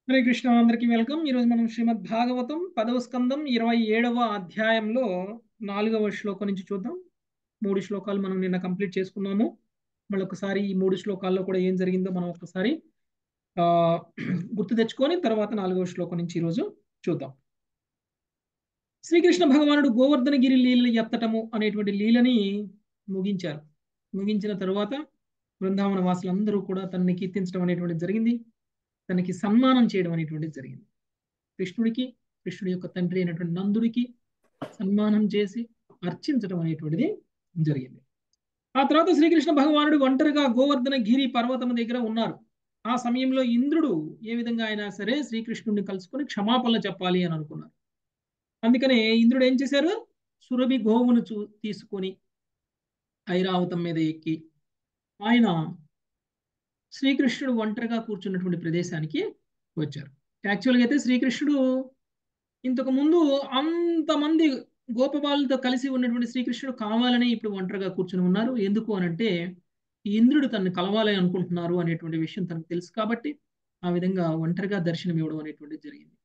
హరే కృష్ణ, అందరికీ వెల్కమ్. ఈరోజు మనం శ్రీమద్ భాగవతం 10వ స్కందం 27వ అధ్యాయంలో 4వ శ్లోకం నుంచి చూద్దాం. 3 శ్లోకాలు మనం నిన్న కంప్లీట్ చేసుకున్నాము. మళ్ళీ ఒకసారి ఈ 3 శ్లోకాల్లో కూడా ఏం జరిగిందో మనం ఒకసారి ఆ గుర్తు తెచ్చుకొని తర్వాత 4వ శ్లోకం నుంచి ఈరోజు చూద్దాం. శ్రీకృష్ణ భగవానుడు గోవర్ధనగిరి లీల ఎత్తటము అనేటువంటి లీలని ముగించారు. ముగించిన తరువాత బృందావన వాసులందరూ కూడా తనని కీర్తించడం అనేటువంటిది జరిగింది. తనకి సన్మానం చేయడం అనేటువంటిది జరిగింది. కృష్ణుడి యొక్క తండ్రి అయినటువంటి నందుడికి సన్మానం చేసి అర్చించడం అనేటువంటిది జరిగింది. ఆ తర్వాత శ్రీకృష్ణ భగవానుడు ఒంటరిగా గోవర్ధన గిరి పర్వతం దగ్గర ఉన్నారు. ఆ సమయంలో ఇంద్రుడు ఏ విధంగా అయినా సరే శ్రీకృష్ణుడిని కలుసుకొని క్షమాపణలు చెప్పాలి అని అనుకున్నారు. అందుకనే ఇంద్రుడు ఏం చేశారు, సురభి గోవును తీసుకొని ఐరావతం మీద ఎక్కి ఆయన శ్రీకృష్ణుడు ఒంటరిగా కూర్చున్నటువంటి ప్రదేశానికి వచ్చారు. యాక్చువల్గా అయితే శ్రీకృష్ణుడు ఇంతకు ముందు అంతమంది గోపబాలతో కలిసి ఉన్నటువంటి శ్రీకృష్ణుడు కావాలని ఇప్పుడు ఒంటరిగా కూర్చుని ఉన్నారు. ఎందుకు అనంటే ఇంద్రుడు తనని కలవాలని అనుకుంటున్నారు అనేటువంటి విషయం తనకు తెలుసు కాబట్టి ఆ విధంగా ఒంటరిగా దర్శనం ఇవ్వడం అనేటువంటిది జరిగింది.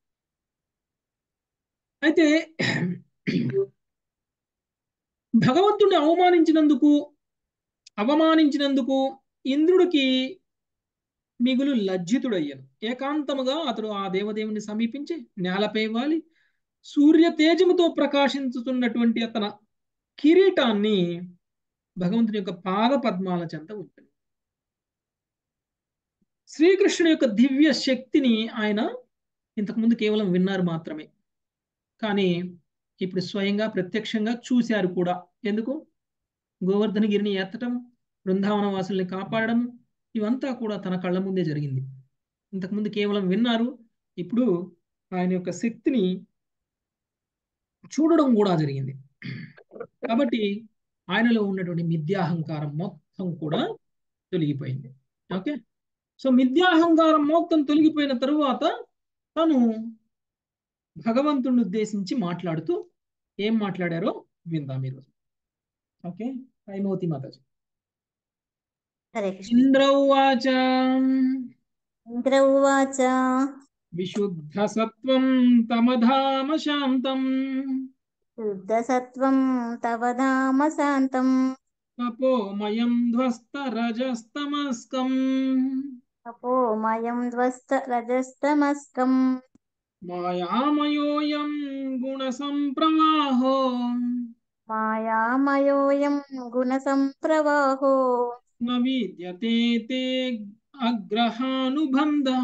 అయితే భగవంతుడిని అవమానించినందుకు ఇంద్రుడికి మిగులు లజ్జితుడయ్యాను. ఏకాంతముగా అతడు ఆ దేవదేవుని సమీపించి నేలపై వాలి సూర్య తేజముతో ప్రకాశించుతున్నటువంటి అతని కిరీటాన్ని భగవంతుని యొక్క పాద పద్మాల చెంత ఉంటుంది. శ్రీకృష్ణుని యొక్క దివ్య శక్తిని ఆయన ఇంతకుముందు కేవలం విన్నారు మాత్రమే, కానీ ఇప్పుడు స్వయంగా ప్రత్యక్షంగా చూశారు కూడా. ఎందుకు? గోవర్ధనగిరిని ఎత్తడం, బృందావన వాసుల్ని కాపాడడం, ఇవంతా కూడా తన కళ్ళ ముందే జరిగింది. ఇంతకుముందు కేవలం విన్నారు, ఇప్పుడు ఆయన యొక్క శక్తిని చూడడం కూడా జరిగింది. కాబట్టి ఆయనలో ఉన్నటువంటి మిథ్యాహంకారం మొత్తం కూడా తొలగిపోయింది. ఓకే, సో మిథ్యాహంకారం మొత్తం తొలగిపోయిన తరువాత తను భగవంతుడిని ఉద్దేశించి మాట్లాడుతూ ఏం మాట్లాడారో విందాం ఈరోజు. ఓకే, హైమవతి మాతాజీ. హరే కృష్ణ. ఇంద్ర ఉవాచ ఇంద్ర ఉవాచ విశుద్ధ సత్వం తమధామ శాంతం శుద్ధ సత్వం తవ ధామ శాంతం తపోమయం ధ్వస్త రజస్తమస్కం తపోమయం ధ్వస్త రజస్తమస్కం మాయామయోయం గుణ సంప్రవాహో మాయామయోయం గుణ సంప్రవాహో న విద్యతే తే అగ్రహానుబంధః.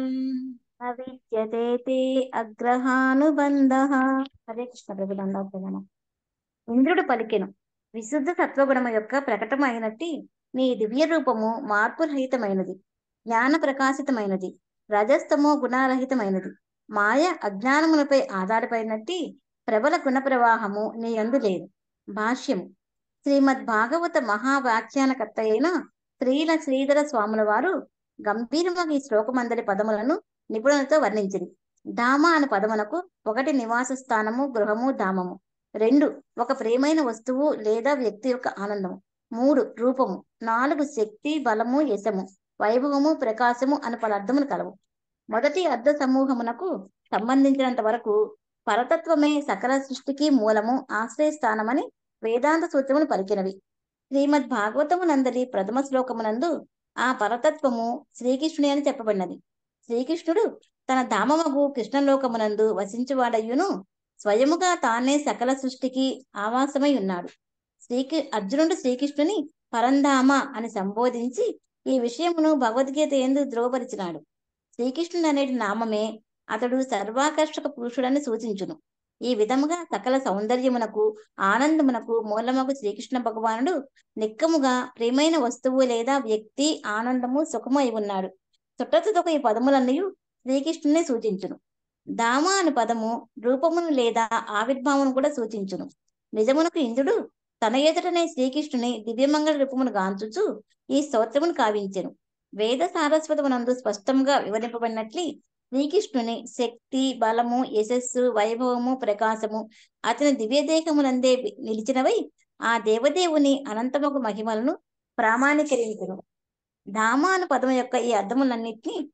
న విద్యతే తే అగ్రహానుబంధః. హరే కృష్ణ. ప్రభునందాపదన. ఇంద్రుడు పలికెను, విశుద్ధ సత్వగుణము యొక్క ప్రకటమైనట్టి నీ దివ్య రూపము మార్పురహితమైనది, జ్ఞాన ప్రకాశితమైనది, రజస్తమో గుణారహితమైనది. మాయ అజ్ఞానములపై ఆధారపడినట్టి ప్రబల గుణ ప్రవాహము నీ యందు లేదు. భాష్యము. శ్రీమద్ భాగవత మహావ్యాఖ్యానకర్త అయిన శ్రీధర స్వాముల వారు గంభీరముగా ఈ శ్లోకమందలి పదములను నిపుణులతో వర్ణించింది. ధామ అనే పదమునకు 1 నివాస స్థానము, గృహము, ధామము. 2 ఒక ప్రియమైన వస్తువు లేదా వ్యక్తి యొక్క ఆనందము. 3 రూపము. 4 శక్తి, బలము, యశము, వైభవము, ప్రకాశము అని పలు అర్థములు కలవు. మొదటి అర్థ సమూహమునకు సంబంధించినంత వరకు పరతత్వమే సకల సృష్టికి మూలము, ఆశ్రయస్థానమని వేదాంత సూత్రములు పలికినవి. శ్రీమద్ భాగవతము నందలి ప్రథమ శ్లోకమునందు ఆ పరతత్వము శ్రీకృష్ణుని అని చెప్పబడినది. శ్రీకృష్ణుడు తన ధామమగు కృష్ణలోకమునందు వసించువాడయ్యును స్వయముగా తానే సకల సృష్టికి ఆవాసమై ఉన్నాడు. అర్జునుడు శ్రీకృష్ణుని పరంధామ అని సంబోధించి ఈ విషయమును భగవద్గీత యందు ధ్రువపరిచినాడు. శ్రీకృష్ణుడు అనేటి నామమే అతడు సర్వాకర్షక పురుషుడని సూచించును. ఈ విధముగా సకల సౌందర్యమునకు, ఆనందమునకు మూలమగు శ్రీకృష్ణ భగవానుడు నిక్కముగా ప్రియమైన వస్తువు లేదా వ్యక్తి, ఆనందము, సుఖము అయి ఉన్నాడు. చుట్టచుదొక ఈ పదములన్నీ శ్రీకృష్ణుని సూచించును. ధామ అను పదము రూపమును లేదా ఆవిర్భావమును కూడా సూచించును. నిజమునకు ఇంద్రుడు తన ఎదుటనే శ్రీకృష్ణుని దివ్యమంగళ రూపమును గాంచుచు ఈ స్తోత్రమును కావించెను. వేద సారస్వతమునందు స్పష్టంగా వివరింపబడినట్లు శ్రీకృష్ణుని శక్తి, బలము, యశస్సు, వైభవము, ప్రకాశము అతని దివ్యదేహమునందే నిలిచినవై ఆ దేవదేవుని అనంతమగు మహిమలను ప్రామాణీకరించును. ధామ అను పదము యొక్క ఈ అర్థములన్నింటినీ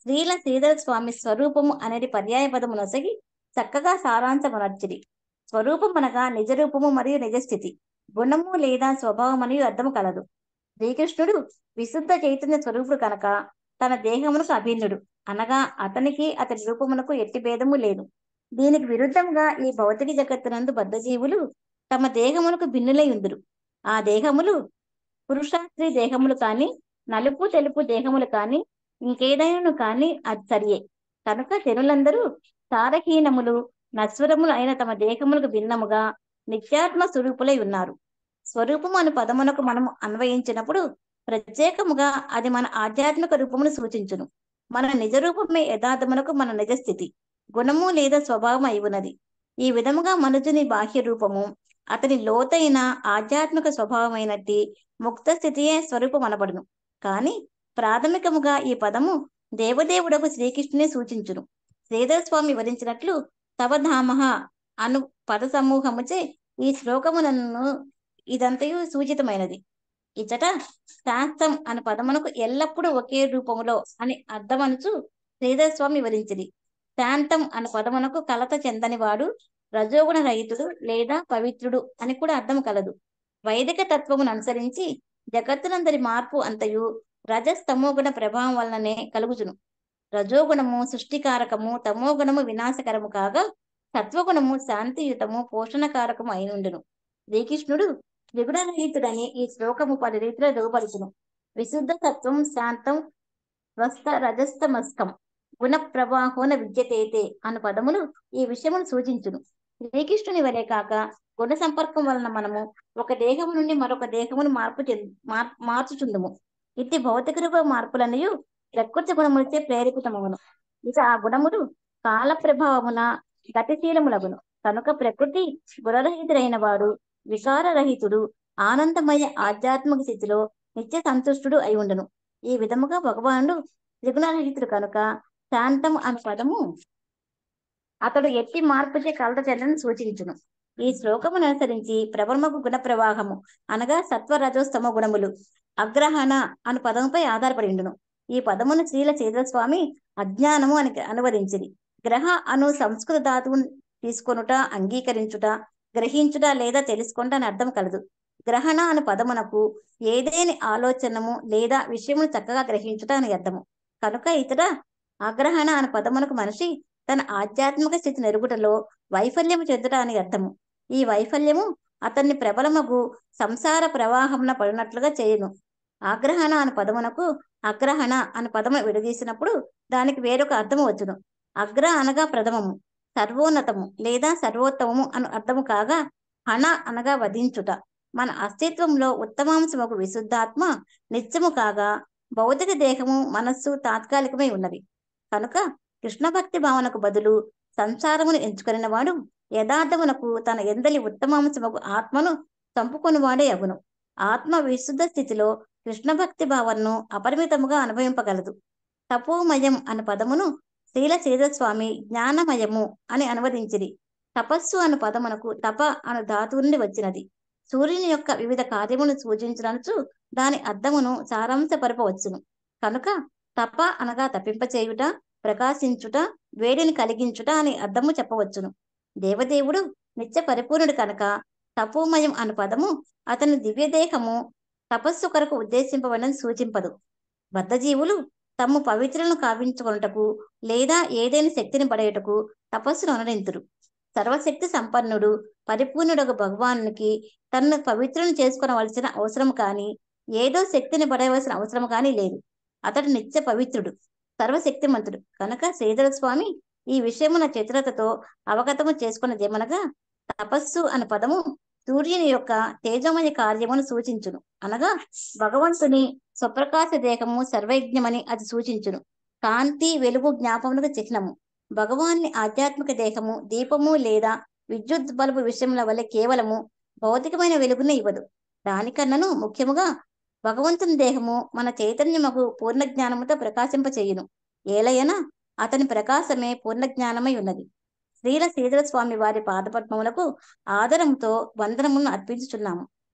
శ్రీల శ్రీధర స్వామి స్వరూపము అనేది పర్యాయ పదము నొసగి చక్కగా సారాంశమునర్చిది. స్వరూపం అనగా నిజ రూపము మరియు నిజస్థితి, గుణము లేదా స్వభావం మరియు అర్థము కలదు. శ్రీకృష్ణుడు విశుద్ధ చైతన్య స్వరూపుడు కనుక తన దేహమునకు అభిన్నుడు, అనగా అతనికి అతని రూపమునకు ఎట్టి భేదము లేదు. దీనికి విరుద్ధంగా ఈ భౌతిక జగత్తునందు బద్ధజీవులు తమ దేహమునకు భిన్నులై ఉందురు. ఆ దేహములు పురుష స్త్రీ దేహములు కాని, నలుపు తెలుపు దేహములు కాని, ఇంకేదైనాను కాని అది సరియే. కనుక జనులందరూ సారహీనములు నశ్వరములు అయిన తమ దేహములకు భిన్నముగా నిత్యాత్మ స్వరూపులై ఉన్నారు. స్వరూపము అను పదమునకు మనము అన్వయించినప్పుడు ప్రత్యేకముగా అది మన ఆధ్యాత్మిక రూపమును సూచించును. మన నిజ రూపమే యథార్థమునకు మన నిజస్థితి, గుణము లేదా స్వభావం అయి ఉన్నది. ఈ విధముగా మనుజుని బాహ్య రూపము అతని లోతైన ఆధ్యాత్మిక స్వభావమైనట్టి ముక్త స్థితియే స్వరూపం అనబడును. కాని ప్రాథమికముగా ఈ పదము దేవదేవుడకు శ్రీకృష్ణునే సూచించును. శ్రీధర స్వామి వివరించినట్లు తవధామః అను పద సమూహముచే ఈ శ్లోకములను ఇదంతయు సూచితమైనది. ఇచ్చట శాస్త్రం అను పదమునకు ఎల్లప్పుడూ ఒకే రూపములో అని అర్థమనుచు శ్రీధర స్వామి వివరించింది. శాంతం అను పదమునకు కలత చెందనివాడు, రజోగుణ రహితుడు లేదా పవిత్రుడు అని కూడా అర్థం కలదు. వైదిక తత్వమును అనుసరించి జగత్తునందరి మార్పు అంతయు రజస్తమోగుణ ప్రభావం వలననే కలుగుచును. రజోగుణము సృష్టికారకము, తమోగుణము వినాశకరము కాగా సత్వగుణము శాంతియుతము పోషణకారకము అయినుండును. శ్రీకృష్ణుడు త్రిగుణరహితుడని ఈ శ్లోకము 10 రీతిలో దిగుపడుచును. విశుద్ధ సత్వం శాంతం స్వస్థ రజస్తమస్కం గుణ ప్రవాహోన విద్యతేతే అను పదములు ఈ విషయమును సూచించును. శ్రీకృష్ణుని వలె కాక గుణ సంపర్కం వలన మనము ఒక దేహము నుండి మరొక దేహమును మార్చుచుందుము. ఇట్టి భౌతిక రూప మార్పులన్నయు ప్రకృతి గుణములచే ప్రేరేపితమగును. ఇక ఆ గుణములు కాల ప్రభావమున గతిశీలములగును. కనుక ప్రకృతి గుణరహితుడైన వాడు వికారరహితుడు, ఆనందమయ ఆధ్యాత్మిక స్థితిలో నిత్య సంతుష్టుడు అయి ఉండును. ఈ విధముగా భగవానుడు త్రిగుణరహితుడు కనుక శాంతం అను పదము అతడు ఎట్టి మార్పుచే కలత చెందని సూచించును. ఈ శ్లోకమును అనుసరించి ప్రబలమగు గుణ ప్రవాహము అనగా సత్వ రజోస్తమ గుణములు అగ్రహణ అను పదముపై ఆధారపడి ఉండును. ఈ పదమును శ్రీల శ్రీధర స్వామి అజ్ఞానము అని అనువదించింది. గ్రహ అను సంస్కృత ధాతువును తీసుకొనుట, అంగీకరించుట, గ్రహించుట లేదా తెలుసుకుంట అని అర్థం కలదు. గ్రహణ అను పదమునకు ఏదేని ఆలోచనము లేదా విషయమును చక్కగా గ్రహించుట అని అర్థము. కనుక ఇతర అగ్రహణ అను పదమునకు మనిషి తన ఆధ్యాత్మిక స్థితి నెరుగుటలో వైఫల్యము చెందుట అని అర్థము. ఈ వైఫల్యము అతన్ని ప్రబలమగు సంసార ప్రవాహమున పడినట్లుగా చేయును. ఆగ్రహణ అను పదమునకు అగ్రహణ అను పదము విడదీసినప్పుడు దానికి వేరొక అర్థము వచ్చును. అగ్ర అనగా ప్రథమము, సర్వోన్నతము లేదా సర్వోత్తమము అను అర్థము కాగా, హణ అనగా వధించుట. మన అస్తిత్వంలో ఉత్తమాంశముకు విశుద్ధాత్మ నిత్యము కాగా భౌతిక దేహము మనస్సు తాత్కాలికమై ఉన్నవి. కనుక కృష్ణ భక్తి భావనకు బదులు సంసారమును ఎంచుకొనిన వాడు యథార్థమునకు తన ఎందలి ఉత్తమాంశముకు ఆత్మను చంపుకొనివాడే అగును. ఆత్మ విశుద్ధ స్థితిలో కృష్ణ భక్తి భావనను అపరిమితముగా అనుభవింపగలదు. తపోమయం అను పదమును శ్రీల శ్రీధర స్వామి జ్ఞానమయము అని అనువదించిరి. తపస్సు అను పదమునకు తప అను ధాతువు నుండి వచ్చినది. సూర్యుని యొక్క వివిధ కార్యములను సూచించడానికి దాని అర్థమును సారాంశపరపవచ్చును. కనుక తప అనగా తప్పింపచేయుట, ప్రకాశించుట, వేడిని కలిగించుట అని అర్థము చెప్పవచ్చును. దేవదేవుడు నిత్య పరిపూర్ణుడు కనుక తపోమయం అను పదము అతని దివ్యదేహము తపస్సు కొరకు ఉద్దేశింపబడని సూచింపదు. బద్ధజీవులు తమ పవిత్రలను కావించుకొనుటకు లేదా ఏదైనా శక్తిని పడేటకు తపస్సును అనురింతురు. సర్వశక్తి సంపన్నుడు పరిపూర్ణుడొక భగవానునికి తనను పవిత్రను చేసుకొనవలసిన అవసరం కానీ, ఏదో శక్తిని పడవలసిన అవసరం కానీ లేదు. అతడు నిత్య పవిత్రుడు, సర్వశక్తిమంతుడు. కనుక శ్రీధర స్వామి ఈ విషయమున చతురతతో అవగతము చేసుకున్నదేమనగా, తపస్సు అను పదము సూర్యుని యొక్క తేజోమయ కార్యమును సూచించును. అనగా భగవంతుని స్వప్రకాశ దేహము సర్వజ్ఞమని అది సూచించును. కాంతి వెలుగు జ్ఞాపములకు చిహ్నము. భగవాన్ని ఆధ్యాత్మిక దేహము దీపము లేదా విద్యుత్ బల్బు విషయముల వల్ల కేవలము భౌతికమైన వెలుగునే ఇవ్వదు. దానికన్నను ముఖ్యముగా భగవంతుని దేహము మన చైతన్యముకు పూర్ణ జ్ఞానముతో ప్రకాశింపచేయును. ఏలయన అతని ప్రకాశమే పూర్ణ జ్ఞానమై ఉన్నది. శ్రీల శ్రీధర స్వామి వారి పాదపద్మములకు ఆదరముతో వందనములను అర్పించుచున్నాము.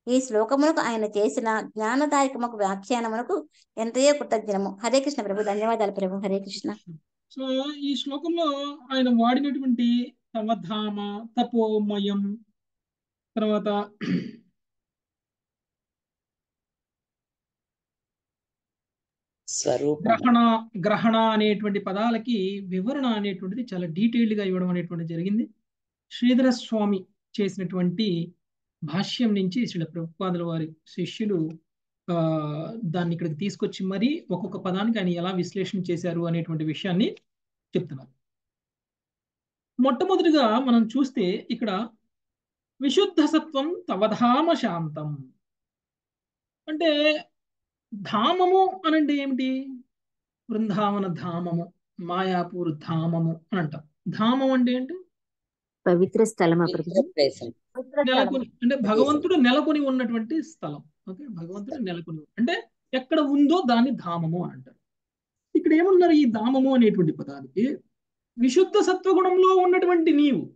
ఈ శ్లోకమునకు ఆయన చేసిన జ్ఞానదాయకముకు వ్యాఖ్యానమునకు ఎంతయో కృతజ్ఞము. హరే కృష్ణ ప్రభు. ధన్యవాదాలు ప్రభు. హరే కృష్ణ. సో ఈ శ్లోకంలో ఆయన వాడినటువంటి తవధామ, తపోమయం, తర్వాత గ్రహణ అనేటువంటి పదాలకి వివరణ అనేటువంటిది చాలా డీటెయిల్డ్ గా ఇవ్వడం అనేటువంటి జరిగింది. శ్రీధర స్వామి చేసినటువంటి భాష్యం నుంచి శ్రీల ప్రభుపాదుల వారి శిష్యులు దాన్ని ఇక్కడికి తీసుకొచ్చి మరీ ఒక్కొక్క పదానికి ఆయన ఎలా విశ్లేషణ చేశారు అనేటువంటి విషయాన్ని చెప్తున్నారు. మొట్టమొదటిగా మనం చూస్తే ఇక్కడ విశుద్ధ సత్వం తవధామ శాంతం అంటే ధామము అనంటే ఏమిటి? బృందావన ధామము, మాయాపూర్ ధామము అని అంటాం. ధామం అంటే ఏంటి? పవిత్ర స్థలం. నెలకొని అంటే భగవంతుడు నెలకొని ఉన్నటువంటి స్థలం. ఓకే, భగవంతుడు నెలకొని అంటే ఎక్కడ ఉందో దాన్ని ధామము అని అంటారు. ఇక్కడ ఏమున్నారు ఈ ధామము అనేటువంటి పదానికి? విశుద్ధ సత్వగుణంలో ఉన్నటువంటి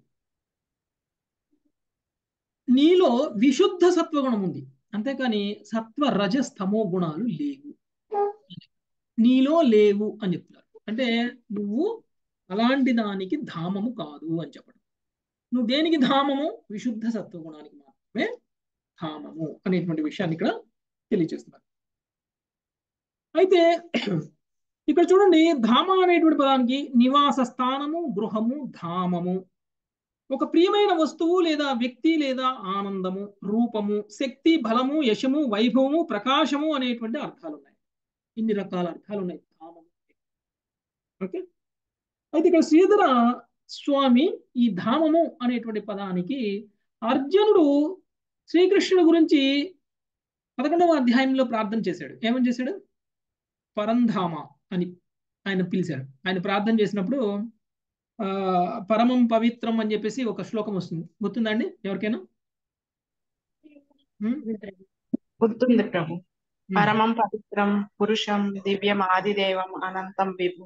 నీలో విశుద్ధ సత్వగుణం ఉంది, అంతేకాని సత్వ రజస్తమో గుణాలు లేవు, నీలో లేవు అని చెప్తున్నారు. అంటే నువ్వు అలాంటి దానికి ధామము కాదు అని చెప్పడం. నువ్వు దేనికి ధామము? విశుద్ధ సత్వగుణానికి మాత్రమే ధామము అనేటువంటి విషయాన్ని ఇక్కడ తెలియజేస్తున్నారు. అయితే ఇక్కడ చూడండి, ధామ అనేటువంటి పదానికి నివాస స్థానము, గృహము, ధామము, ఒక ప్రియమైన వస్తువు లేదా వ్యక్తి లేదా ఆనందము, రూపము, శక్తి, బలము, యశము, వైభవము, ప్రకాశము అనేటువంటి అర్థాలు ఉన్నాయి. ఇన్ని రకాల అర్థాలు ఉన్నాయి ధామము. ఓకే, అయితే ఇక్కడ శ్రీధర స్వామి ఈ ధామము అనేటువంటి పదానికి అర్జునుడు శ్రీకృష్ణుడి గురించి 11వ అధ్యాయంలో ప్రార్థన చేశాడు. ఏమని చేశాడు? పరంధామ అని ఆయన పిలిచాడు. ఆయన ప్రార్థన చేసినప్పుడు పరమం పవిత్రం అని చెప్పేసి ఒక శ్లోకం వస్తుంది, గుర్తుందండి ఎవరికైనా? గుర్తుంది ప్రభు. పరమం పవిత్రం పురుషం దివ్యం ఆదిదేవం అనంతం విభు.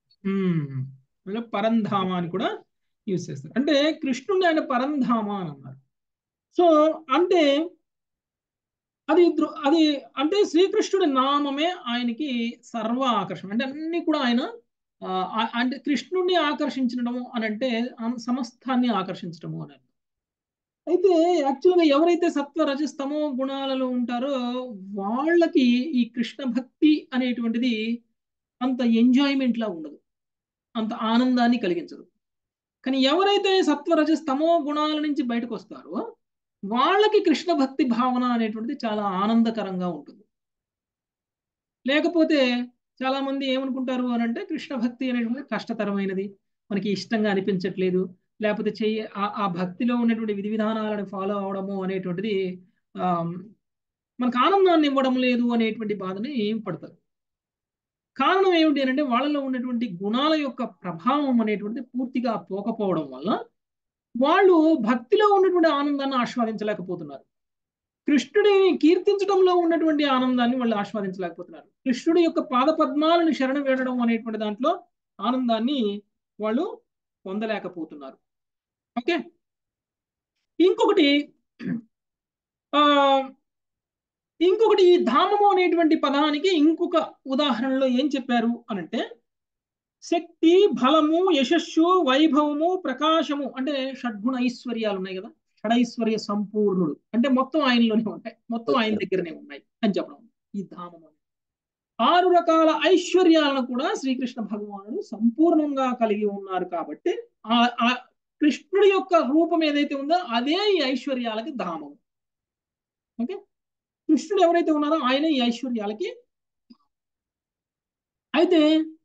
పరంధామ అని కూడా యూజ్ చేస్తారు. అంటే కృష్ణుని ఆయన పరంధామ అని అన్నారు. సో అంటే అది అంటే శ్రీకృష్ణుడి నామమే ఆయనకి సర్వ ఆకర్షణ. అంటే అన్ని కూడా ఆయన అంటే కృష్ణుడిని ఆకర్షించడం అని అంటే సమస్తాన్ని ఆకర్షించడము అని. అయితే యాక్చువల్గా ఎవరైతే సత్వ రజస్తమో గుణాలలో ఉంటారో వాళ్ళకి ఈ కృష్ణ భక్తి అనేటువంటిది అంత ఎంజాయ్మెంట్ లా ఉండదు, అంత ఆనందాన్ని కలిగించదు. కానీ ఎవరైతే సత్వ రజస్తమో గుణాల నుంచి బయటకు వస్తారో వాళ్ళకి కృష్ణ భక్తి భావన అనేటువంటిది చాలా ఆనందకరంగా ఉంటుంది. లేకపోతే చాలా మంది ఏమనుకుంటారు అని అంటే కృష్ణ భక్తి అనేటువంటి కష్టతరమైనది, మనకి ఇష్టంగా అనిపించట్లేదు, లేకపోతే ఆ భక్తిలో ఉన్నటువంటి విధి విధానాలను ఫాలో అవడము అనేటువంటిది మనకు ఆనందాన్ని ఇవ్వడం లేదు అనేటువంటి బాధని పడతారు. కారణం ఏమిటి అంటే వాళ్ళలో ఉన్నటువంటి గుణాల యొక్క ప్రభావం అనేటువంటిది పూర్తిగా పోకపోవడం వల్ల వాళ్ళు భక్తిలో ఉన్నటువంటి ఆనందాన్ని ఆస్వాదించలేకపోతున్నారు. కృష్ణుడిని కీర్తించడంలో ఉన్నటువంటి ఆనందాన్ని వాళ్ళు ఆస్వాదించలేకపోతున్నారు. కృష్ణుడి యొక్క పాదపద్మాలను శరణ వేడడం అనేటువంటి దాంట్లో ఆనందాన్ని వాళ్ళు పొందలేకపోతున్నారు. ఓకే, ఇంకొకటి ఈ ధామము అనేటువంటి పదానికి ఇంకొక ఉదాహరణలో ఏం చెప్పారు అనంటే శక్తి, బలము, యశస్సు, వైభవము, ప్రకాశము, అంటే షడ్గుణ ఐశ్వర్యాలు ఉన్నాయి కదా, షడైశ్వర్య సంపూర్ణుడు అంటే మొత్తం ఆయనలోనే ఉంటాయి, మొత్తం ఆయన దగ్గరనే ఉన్నాయి అని చెప్పడం. ఈ ధామము 6 రకాల ఐశ్వర్యాలను కూడా శ్రీకృష్ణ భగవానుడు సంపూర్ణంగా కలిగి ఉన్నారు. కాబట్టి ఆ కృష్ణుడి యొక్క రూపం ఏదైతే ఉందో అదే ఈ ఐశ్వర్యాలకి ధామము. ఓకే, కృష్ణుడు ఎవరైతే ఉన్నారో ఆయన ఈ ఐశ్వర్యాలకి. అయితే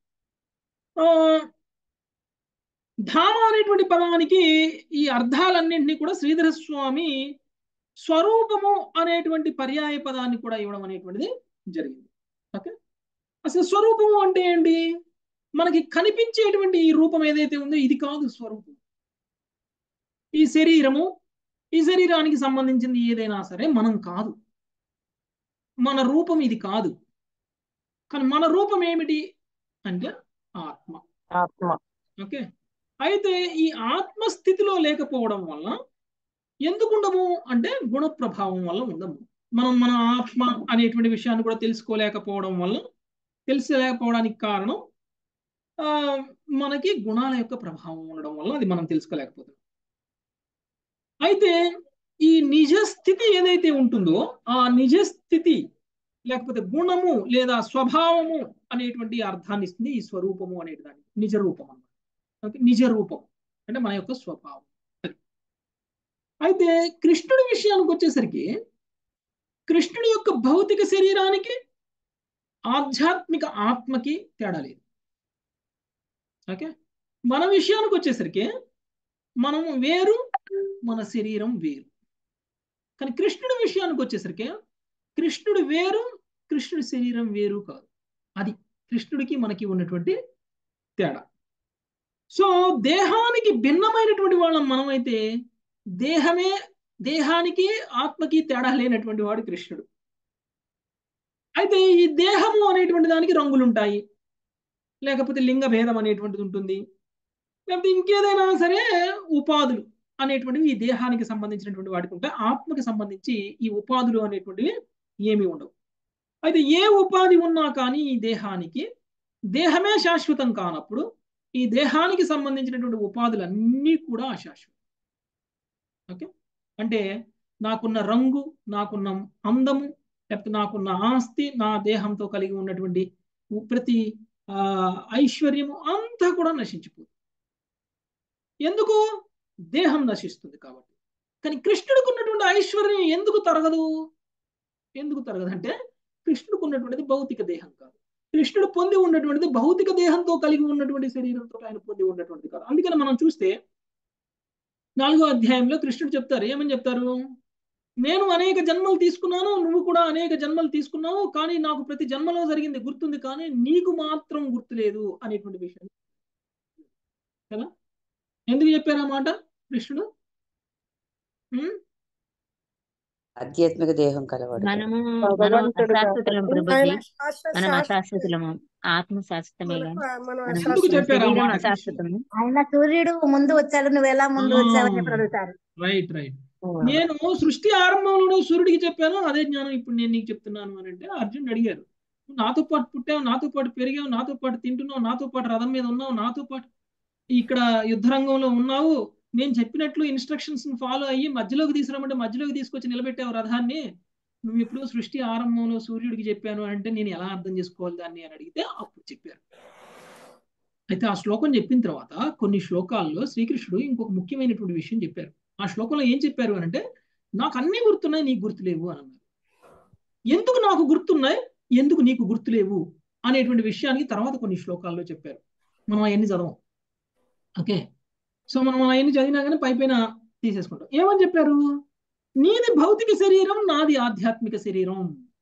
ధామ అనేటువంటి పదానికి ఈ అర్థాలన్నింటినీ కూడా శ్రీధర స్వామి స్వరూపము అనేటువంటి పర్యాయ పదాన్ని కూడా ఇవ్వడం అనేటువంటిది జరిగింది. ఓకే, అసలు స్వరూపము అంటే ఏంటి? మనకి కనిపించేటువంటి ఈ రూపం ఏదైతే ఉందో ఇది కాదు స్వరూపం. ఈ శరీరానికి సంబంధించింది ఏదైనా సరే మనం కాదు, మన రూపం ఇది కాదు. కానీ మన రూపం ఏమిటి అంటే ఆత్మ. ఓకే, అయితే ఈ ఆత్మస్థితిలో లేకపోవడం వల్ల ఎందుకు ఉండము అంటే గుణ ప్రభావం వల్ల ఉండము. మనం మన ఆత్మ అనేటువంటి విషయాన్ని కూడా తెలుసుకోలేకపోవడానికి కారణం ఆ మనకి గుణాల యొక్క ప్రభావం ఉండడం వల్ల అది మనం తెలుసుకోలేకపోతున్నాం. అయితే ఈ నిజస్థితి ఏదైతే ఉంటుందో ఆ నిజస్థితి లేకపోతే గుణము లేదా స్వభావము అనేటువంటి అర్థాన్ని ఇస్తుంది ఈ స్వరూపము అనే దానికి. నిజ రూపం అన్నమాట. నిజ రూపం అంటే మన యొక్క స్వభావం. అయితే కృష్ణుడి విషయానికి వచ్చేసరికి కృష్ణుడి యొక్క భౌతిక శరీరానికి ఆధ్యాత్మిక ఆత్మకి తేడా లేదు. ఓకే, మన విషయానికి వచ్చేసరికి మనము వేరు, మన శరీరం వేరు. కానీ కృష్ణుడి విషయానికి వచ్చేసరికి కృష్ణుడు వేరు, కృష్ణుడి శరీరం వేరు కాదు. అది కృష్ణుడికి మనకి ఉన్నటువంటి తేడా. సో దేహానికి భిన్నమైనటువంటి వాళ్ళం మనమైతే దేహానికి ఆత్మకి తేడా లేనటువంటి వాడు కృష్ణుడు. అయితే ఈ దేహము అనేటువంటి దానికి రంగులు ఉంటాయి, లేకపోతే లింగ భేదం అనేటువంటిది ఉంటుంది, లేకపోతే ఇంకేదైనా సరే ఉపాధులు అనేటువంటివి ఈ దేహానికి సంబంధించినటువంటి వాటికి ఉంటాయి. ఆత్మకి సంబంధించి ఈ ఉపాధులు అనేటువంటివి ఏమీ ఉండవు. అయితే ఏ ఉపాధి ఉన్నా కానీ ఈ దేహానికి దేహమే శాశ్వతం కానప్పుడు ఈ దేహానికి సంబంధించినటువంటి ఉపాధులన్నీ కూడా అశాశ్వతం. ఓకే, అంటే నాకున్న రంగు, నాకున్న అందము, లేకపోతే నాకున్న ఆస్తి, నా దేహంతో కలిగి ఉన్నటువంటి ప్రతి ఐశ్వర్యము అంతా కూడా నశించిపోతుంది. ఎందుకు? దేహం నశిస్తుంది కాబట్టి. కానీ కృష్ణుడికి ఉన్నటువంటి ఐశ్వర్యం ఎందుకు తరగదు అంటే కృష్ణుడికి ఉన్నటువంటిది భౌతిక దేహం కాదు. కృష్ణుడు పొంది ఉన్నటువంటిది భౌతిక దేహంతో కలిగి ఉన్నటువంటి శరీరంతో ఆయన పొంది ఉన్నటువంటిది కాదు. అందుకని మనం చూస్తే 4వ అధ్యాయంలో కృష్ణుడు చెప్తారు, ఏమని చెప్తారు? నేను అనేక జన్మలు తీసుకున్నాను, నువ్వు కూడా అనేక జన్మలు తీసుకున్నావు, కానీ నాకు ప్రతి జన్మలో జరిగింది గుర్తుంది, కానీ నీకు మాత్రం గుర్తులేదు అనేటువంటి విషయం కదా. ఎందుకు చెప్పారు ఆ మాట కృష్ణుడు? ఆధ్యాత్మిక దేహం కలవాడు. మనం అశాశ్వతులం ప్రభుజీ, మనం అశాశ్వతులము, ఆత్మ శాశ్వతమే ఎందుకు చెప్పారు ఆ మాట? అశాశ్వతము. ఆయన సూర్యుడు ముందు వచ్చాడు, నువ్వు ఎలా ముందు వచ్చావని చెప్పి అడుగుతారు. రైట్. నేను సృష్టి ఆరంభంలో సూర్యుడికి చెప్పాను అదే జ్ఞానం ఇప్పుడు నేను నీకు చెప్తున్నాను అని అంటే అర్జునుడు అడిగారు, నాతో పాటు పుట్టావు, నాతో పాటు పెరిగావు, నాతో పాటు తింటున్నావు, నాతో పాటు రథం మీద ఉన్నావు, నాతో పాటు ఇక్కడ యుద్ధరంగంలో ఉన్నావు, నేను చెప్పినట్లు ఇన్స్ట్రక్షన్స్ ఫాలో అయ్యి మధ్యలోకి తీసుకురామంటే మధ్యలోకి తీసుకొచ్చి నిలబెట్టావు రథాన్ని, నువ్వు ఇప్పుడు సృష్టి ఆరంభంలో సూర్యుడికి చెప్పాను అంటే నేను ఎలా అర్థం చేసుకోవాలి దాన్ని అని అడిగితే అప్పుడు చెప్పారు. అయితే ఆ శ్లోకం చెప్పిన తర్వాత కొన్ని శ్లోకాల్లో శ్రీకృష్ణుడు ఇంకొక ముఖ్యమైనటువంటి విషయం చెప్పారు. ఆ శ్లోకంలో ఏం చెప్పారు అని అంటే, నాకు అన్నీ గుర్తున్నాయి, నీకు గుర్తులేవు అని అన్నారు. ఎందుకు నాకు గుర్తున్నాయి, ఎందుకు నీకు గుర్తులేవు అనేటువంటి విషయానికి తర్వాత కొన్ని శ్లోకాల్లో చెప్పారు. మనం అవన్నీ చదవం. ఓకే, సో మనం అవన్నీ చదివినా కానీ పైన తీసేసుకుంటాం. ఏమని చెప్పారు? నీది భౌతిక శరీరం, నాది ఆధ్యాత్మిక శరీరం.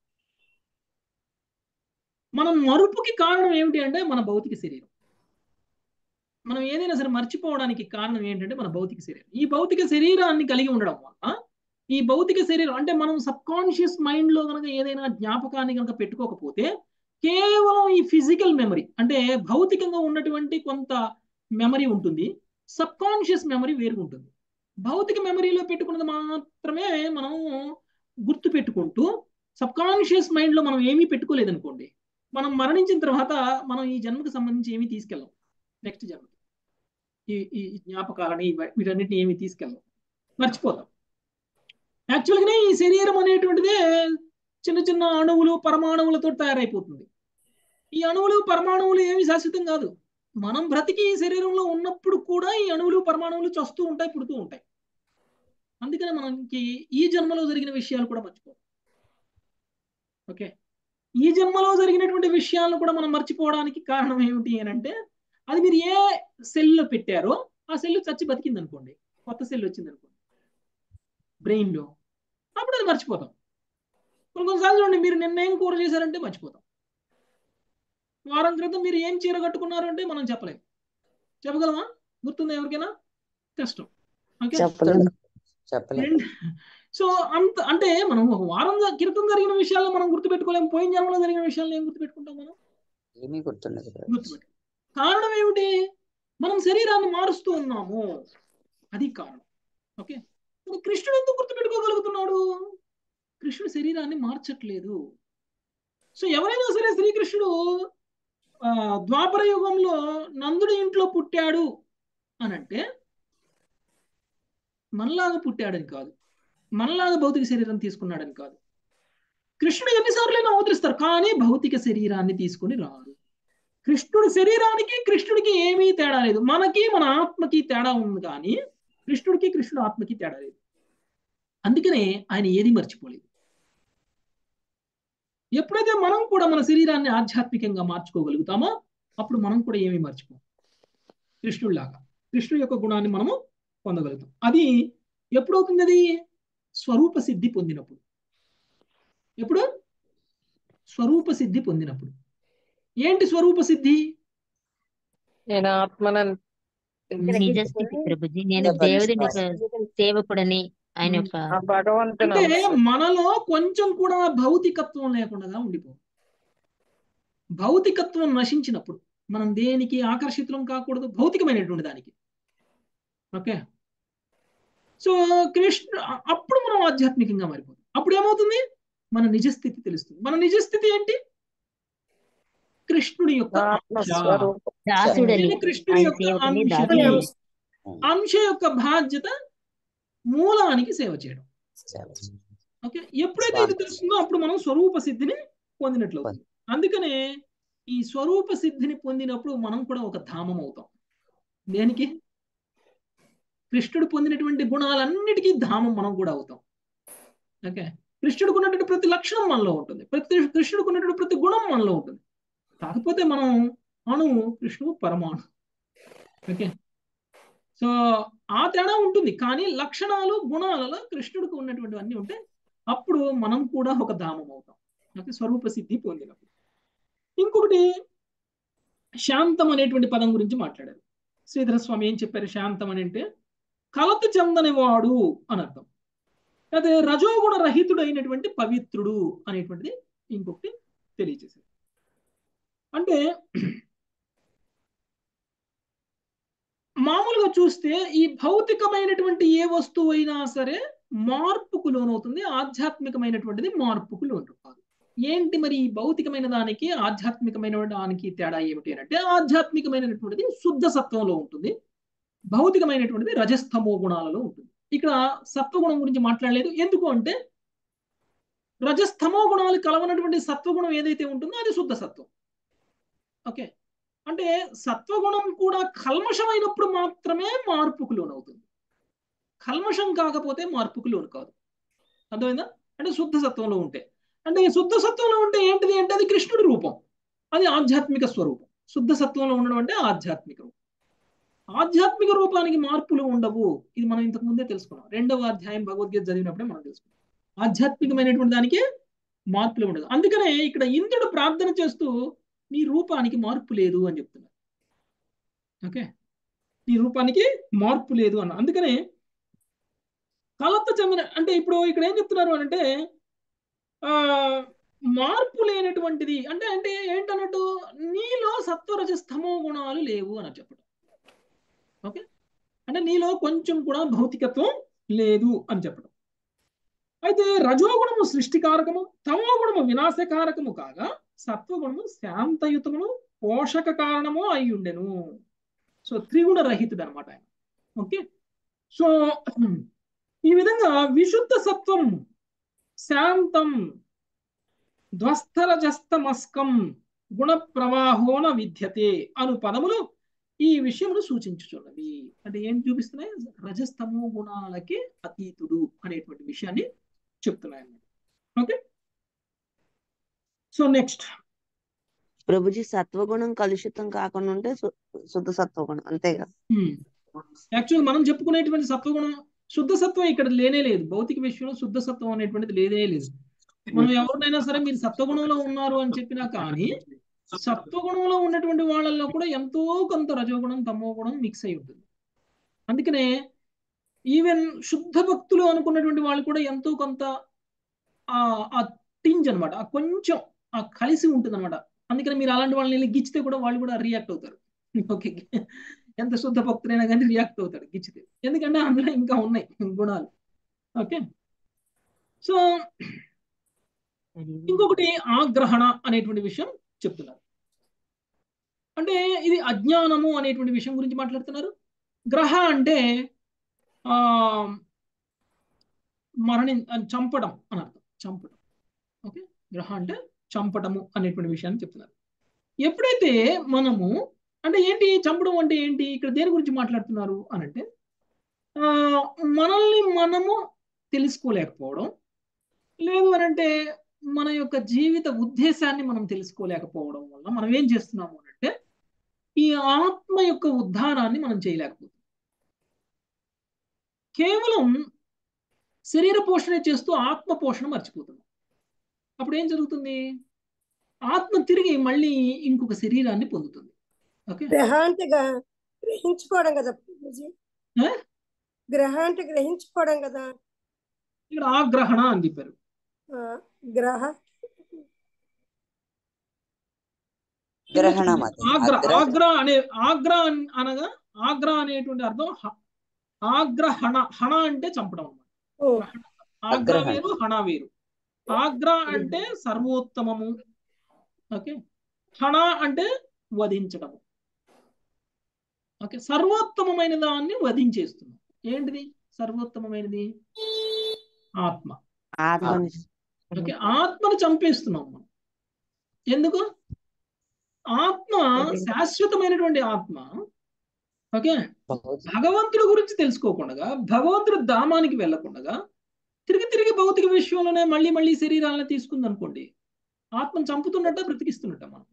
మనం మరుపుకి కారణం ఏమిటి అంటే మన భౌతిక శరీరం. మనం ఏదైనా సరే మర్చిపోవడానికి కారణం ఏంటంటే మన భౌతిక శరీరం. ఈ భౌతిక శరీరాన్ని కలిగి ఉండడం వల్ల ఈ భౌతిక శరీరం అంటే మనం సబ్ కాన్షియస్ మైండ్ లో కనుక ఏదైనా జ్ఞాపకాన్ని కనుక పెట్టుకోకపోతే కేవలం ఈ ఫిజికల్ మెమరీ అంటే భౌతికంగా ఉన్నటువంటి కొంత మెమరీ ఉంటుంది, సబ్ కాన్షియస్ మెమరీ వేరు ఉంటుంది. భౌతిక మెమరీలో పెట్టుకున్నది మాత్రమే మనం గుర్తు పెట్టుకుంటూ సబ్ కాన్షియస్ మైండ్ లో మనం ఏమీ పెట్టుకోలేదనుకోండి, మనం మరణించిన తర్వాత మనం ఈ జన్మకు సంబంధించి ఏమీ తీసుకెళ్ళాం, నెక్స్ట్ జన్మ ఈ జ్ఞాపకాలని వీటన్నిటిని ఏమీ తీసుకెళ్ళాం, మర్చిపోతాం. యాక్చువల్గానే ఈ శరీరం అనేటువంటిదే చిన్న చిన్న అణువులు పరమాణువులతో తయారైపోతుంది. ఈ అణువులు పరమాణువులు ఏమి శాశ్వతం కాదు. మనం బ్రతికి ఈ శరీరంలో ఉన్నప్పుడు కూడా ఈ అణువులు పరమాణువులు చస్తూ ఉంటాయి, పుడుతూ ఉంటాయి. అందుకనే మనకి ఈ జన్మలో జరిగిన విషయాలు కూడా మర్చిపోతాం. ఓకే, ఈ జన్మలో జరిగినటువంటి విషయాలను కూడా మనం మర్చిపోవడానికి కారణం ఏమిటి అని అంటే, అది మీరు ఏ సెల్లో పెట్టారో ఆ సెల్ చచ్చి బతికింది అనుకోండి, కొత్త సెల్ వచ్చింది అనుకోండి బ్రెయిన్లో, అప్పుడు అది మర్చిపోతాం. కొన్నిసార్లు చూడండి, మీరు నిన్న ఏం కూర చేశారంటే మర్చిపోతాం. వారం క్రితం మీరు ఏం చీర కట్టుకున్నారు అంటే మనం చెప్పలేము. చెప్పగలమా? గుర్తుందా ఎవరికైనా? కష్టం. ఓకే, సో అంటే మనం ఒక వారం క్రితం జరిగిన విషయాల్లో మనం గుర్తుపెట్టుకోలేము, పోయిన జన్మలో జరిగిన విషయాలను ఏం గుర్తుపెట్టుకుంటాం మనం? ఏమీ గుర్తుండదు. గుర్తుపెట్టు. కారణం ఏమిటి? మనం శరీరాన్ని మారుస్తూ ఉన్నాము, అది కారణం. ఓకే, మరి కృష్ణుడు ఎందుకు గుర్తుపెట్టుకోగలుగుతున్నాడు? కృష్ణుడు శరీరాన్ని మార్చట్లేదు. సో ఎవరైనా సరే శ్రీకృష్ణుడు ద్వాపర యుగంలో నందుడి ఇంట్లో పుట్టాడు అని అంటే మనలాగా పుట్టాడని కాదు, మనలాగా భౌతిక శరీరం తీసుకున్నాడని కాదు. కృష్ణుడు ఎన్నిసార్లైనా అవతరిస్తారు, కానీ భౌతిక శరీరాన్ని తీసుకుని రారు. కృష్ణుడి శరీరానికి కృష్ణుడికి ఏమీ తేడా లేదు. మనకి మన ఆత్మకి తేడా ఉంది, కానీ కృష్ణుడికి కృష్ణుడు ఆత్మకి తేడా లేదు. అందుకనే ఆయన ఏది మర్చిపోలేదు. ఎప్పుడైతే మనం కూడా మన శరీరాన్ని ఆధ్యాత్మికంగా మార్చుకోగలుగుతామో అప్పుడు మనం కూడా ఏమీ మర్చిపోం. కృష్ణుడిలాగా కృష్ణుడి యొక్క గుణాన్ని మనము పొందగలుగుతాం. అది ఎప్పుడవుతుంది? అది స్వరూప సిద్ధి పొందినప్పుడు. ఎప్పుడు? స్వరూప సిద్ధి పొందినప్పుడు. ఏంటి స్వరూప సిద్ధి? నేను ఆత్మనని నిజ స్థితి ప్రభుజీ. నేను దేవుడి యొక్క సేవకుడని ఆయన యొక్క ఆ భగవంతుని అంటే మనలో కొంచెం కూడా భౌతికత్వం లేకుండా ఉండిపో. భౌతికత్వం నశించినప్పుడు మనం దేనికి ఆకర్షితులం కాకూడదు, భౌతికమైనటువంటి దానికి. ఓకే, సో అప్పుడు మనం ఆధ్యాత్మికంగా మారిపోతాం. అప్పుడు ఏమవుతుంది? మన నిజస్థితి తెలుస్తుంది. మన నిజస్థితి ఏంటి? కృష్ణుడి యొక్క ఆత్మస్వరూపం. దాసుడని కృష్ణుడి ఆయన యొక్క సేవకుని అంశ దాసుడని. అంశ యొక్క బాధ్యత మూలానికి సేవ చేయడం. ఓకే, ఎప్పుడైతే ఇది తెలుస్తుందో అప్పుడు మనం స్వరూప సిద్ధిని పొందినట్లు అవుతుంది. అందుకనే ఈ స్వరూప సిద్ధిని పొందినప్పుడు మనం కూడా ఒక ధామం అవుతాం. దేనికి? కృష్ణుడు పొందినటువంటి గుణాలన్నిటికీ ధామం మనం కూడా అవుతాం. ఓకే, కృష్ణుడికి ఉన్నటువంటి ప్రతి లక్షణం మనలో ఉంటుంది, కృష్ణుడికి ఉన్నటువంటి ప్రతి గుణం మనలో ఉంటుంది. కాకపోతే మనం అణువు, కృష్ణుడు పరమాణు. ఓకే, సో ఆ తేడా ఉంటుంది, కానీ లక్షణాలు గుణాలలో కృష్ణుడికి ఉన్నటువంటి అన్ని ఉంటే అప్పుడు మనం కూడా ఒక ధామం అవుతాం. ఓకే, స్వరూప సిద్ధి పొందినప్పుడు. ఇంకొకటి శాంతం అనేటువంటి పదం గురించి మాట్లాడారు శ్రీధర స్వామి. ఏం చెప్పారు? శాంతం అని అంటే కలత చెందనివాడు అని అర్థం. అదే రజోగుణ రహితుడైనటువంటి పవిత్రుడు అనేటువంటిది ఇంకొకటి తెలియజేశారు. అంటే మామూలుగా చూస్తే ఈ భౌతికమైనటువంటి ఏ వస్తువు అయినా సరే మార్పుకు లోనవుతుంది, ఆధ్యాత్మికమైనటువంటిది మార్పుకు లోను కాదు. ఏంటి మరి ఈ భౌతికమైన దానికి ఆధ్యాత్మికమైన దానికి తేడా ఏమిటి అని అంటే, ఆధ్యాత్మికమైనటువంటిది శుద్ధ సత్వంలో ఉంటుంది, భౌతికమైనటువంటిది రజస్తమో గుణాలలో ఉంటుంది. ఇక్కడ సత్వగుణం గురించి మాట్లాడలేదు. ఎందుకు అంటే రజస్తమో గుణాలు కలవనటువంటి సత్వగుణం ఏదైతే ఉంటుందో అది శుద్ధ సత్వం. ఓకే, అంటే సత్వగుణం కూడా కల్మషమైనప్పుడు మాత్రమే మార్పుకు లోనవుతుంది, కల్మషం కాకపోతే మార్పుకు లోను కాదు. అర్థమైందా? అంటే శుద్ధ సత్వంలో ఉంటే, అంటే శుద్ధ సత్వంలో ఉంటే ఏంటిది అంటే అది కృష్ణుడి రూపం, అది ఆధ్యాత్మిక స్వరూపం. శుద్ధ సత్వంలో ఉండడం అంటే ఆధ్యాత్మిక రూపం. ఆధ్యాత్మిక రూపానికి మార్పులు ఉండవు. ఇది మనం ఇంతకు ముందే తెలుసుకున్నాం. 2వ అధ్యాయం భగవద్గీత చదివినప్పుడే మనం తెలుసుకున్నాం. ఆధ్యాత్మికమైనటువంటి దానికి మార్పులు ఉండదు. అందుకనే ఇక్కడ ఇంద్రుడు ప్రార్థన చేస్తూ నీ రూపానికి మార్పు లేదు అని చెప్తున్నారు. ఓకే, నీ రూపానికి మార్పు లేదు అన్న. అందుకనే కలత చెందిన అంటే ఇప్పుడు ఇక్కడ ఏం చెప్తున్నారు అంటే మార్పు లేనటువంటిది అంటే అంటే ఏంటన్నట్టు నీలో సత్వరజస్తమో గుణాలు లేవు అని చెప్పడం. ఓకే, అంటే నీలో కొంచెం కూడా భౌతికత్వం లేదు అని చెప్పడం. అయితే రజోగుణము సృష్టికారకము, తమో గుణము వినాశకారకము కాగా సత్వగుణము శాంతయుతమును పోషక కారణము అయి ఉండెను. సో త్రిగుణ రహితుడు అనమాట ఆయన. ఓకే, సో ఈ విధంగా విశుద్ధ సత్వం, శాంతం, ధ్వస్తరజస్తమస్కం, గుణ ప్రవాహోన విద్యతే అను పదములు ఈ విషయమును సూచించుచున్నవి. అంటే ఏం చూపిస్తున్నాయి? రజస్తమో గుణాలకి అతీతుడు అనేటువంటి విషయాన్ని చెప్తున్నాయి అన్నమాట. ఓకే, సో నెక్స్ట్ ప్రభుజీ సత్వగుణం కలుషితం కాకుండా ఉంటే శుద్ధ సత్వగుణం అంతేగా? యాక్చువల్ మనం చెప్పుకునేటువంటి సత్వగుణం, శుద్ధ సత్వం ఇక్కడ లేనే లేదు. భౌతిక విషయంలో శుద్ధ సత్వం అనేటువంటిది లేదే లేదు. మనం ఎవరినైనా సరే మీరు సత్వగుణంలో ఉన్నారు అని చెప్పినా కానీ సత్వగుణంలో ఉన్నటువంటి వాళ్ళల్లో కూడా ఎంతో కొంత రజోగుణం, తమో గుణం మిక్స్ అయి ఉంటుంది. అందుకనే ఈవెన్ శుద్ధ భక్తులు అనుకున్నటువంటి వాళ్ళు కూడా ఎంతో కొంత ఆ టింజ్ అనమాట, కొంచెం కలిసి ఉంటుంది అనమాట. అందుకని మీరు అలాంటి వాళ్ళని గిచ్చితే కూడా వాళ్ళు కూడా రియాక్ట్ అవుతారు. ఓకే, ఎంత శుద్ధ భక్తులైనా కానీ రియాక్ట్ అవుతాడు గిచ్చితే, ఎందుకంటే అందులో ఇంకా ఉన్నాయి గుణాలు. ఓకే. సో ఇంకొకటి ఆగ్రహణ అనేటువంటి విషయం చెప్తున్నారు. అంటే ఇది అజ్ఞానము అనేటువంటి విషయం గురించి మాట్లాడుతున్నారు. గ్రహ అంటే ఆ చంపడం అని అర్థం. చంపడం. ఓకే. గ్రహ అంటే చంపటము అనేటువంటి విషయాన్ని చెప్తున్నారు. ఎప్పుడైతే మనము అంటే ఏంటి చంపడం అంటే ఏంటి, ఇక్కడ దేని గురించి మాట్లాడుతున్నారు అని అంటే మనల్ని మనము తెలుసుకోలేకపోవడం, లేదు అని అంటే మన యొక్క జీవిత ఉద్దేశాన్ని మనం తెలుసుకోలేకపోవడం వల్ల మనం ఏం చేస్తున్నాము అంటే ఈ ఆత్మ యొక్క ఉద్ధారాన్ని మనం చేయలేకపోతున్నాం. కేవలం శరీర పోషణ చేస్తూ ఆత్మ పోషణ మర్చిపోతున్నాం. అప్పుడు ఏం జరుగుతుంది, ఆత్మ తిరిగి మళ్ళీ ఇంకొక శరీరాన్ని పొందుతుంది. ఓకే. గ్రహ అంటే గ్రహించుకోవడం కదా ప్రభుజీ, గ్రహ అంటే గ్రహించుకోవడం కదా. ఇక్కడ ఆగ్రహణ అని చెప్పారు. గ్రహ గ్రహణం ఆగ్ర అనగా ఆగ్ర అనేటువంటి అర్థం ఆగ్రహణ. హణ అంటే చంపడం అన్నమాట. ఆగ్ర వేరు, హణ వేరు. ఆగ్ర అంటే సర్వోత్తమము. ఓకే. హణ అంటే వధించడము. ఓకే. సర్వోత్తమమైన దాన్ని వధించేస్తున్నాం. ఏంటిది సర్వోత్తమమైనది? ఆత్మ. ఓకే. ఆత్మను చంపేస్తున్నాం మనం. ఎందుకు? ఆత్మ శాశ్వతమైనటువంటి ఆత్మ. ఓకే. భగవంతుడి గురించి తెలుసుకోకుండా, భగవంతుడి ధామానికి వెళ్ళకుండా తిరిగి తిరిగి భౌతిక విషయంలోనే మళ్ళీ మళ్ళీ శరీరాలను తీసుకుంది అనుకోండి, ఆత్మను చంపుతున్నట్ట బ్రతికిస్తున్నట్ట మనం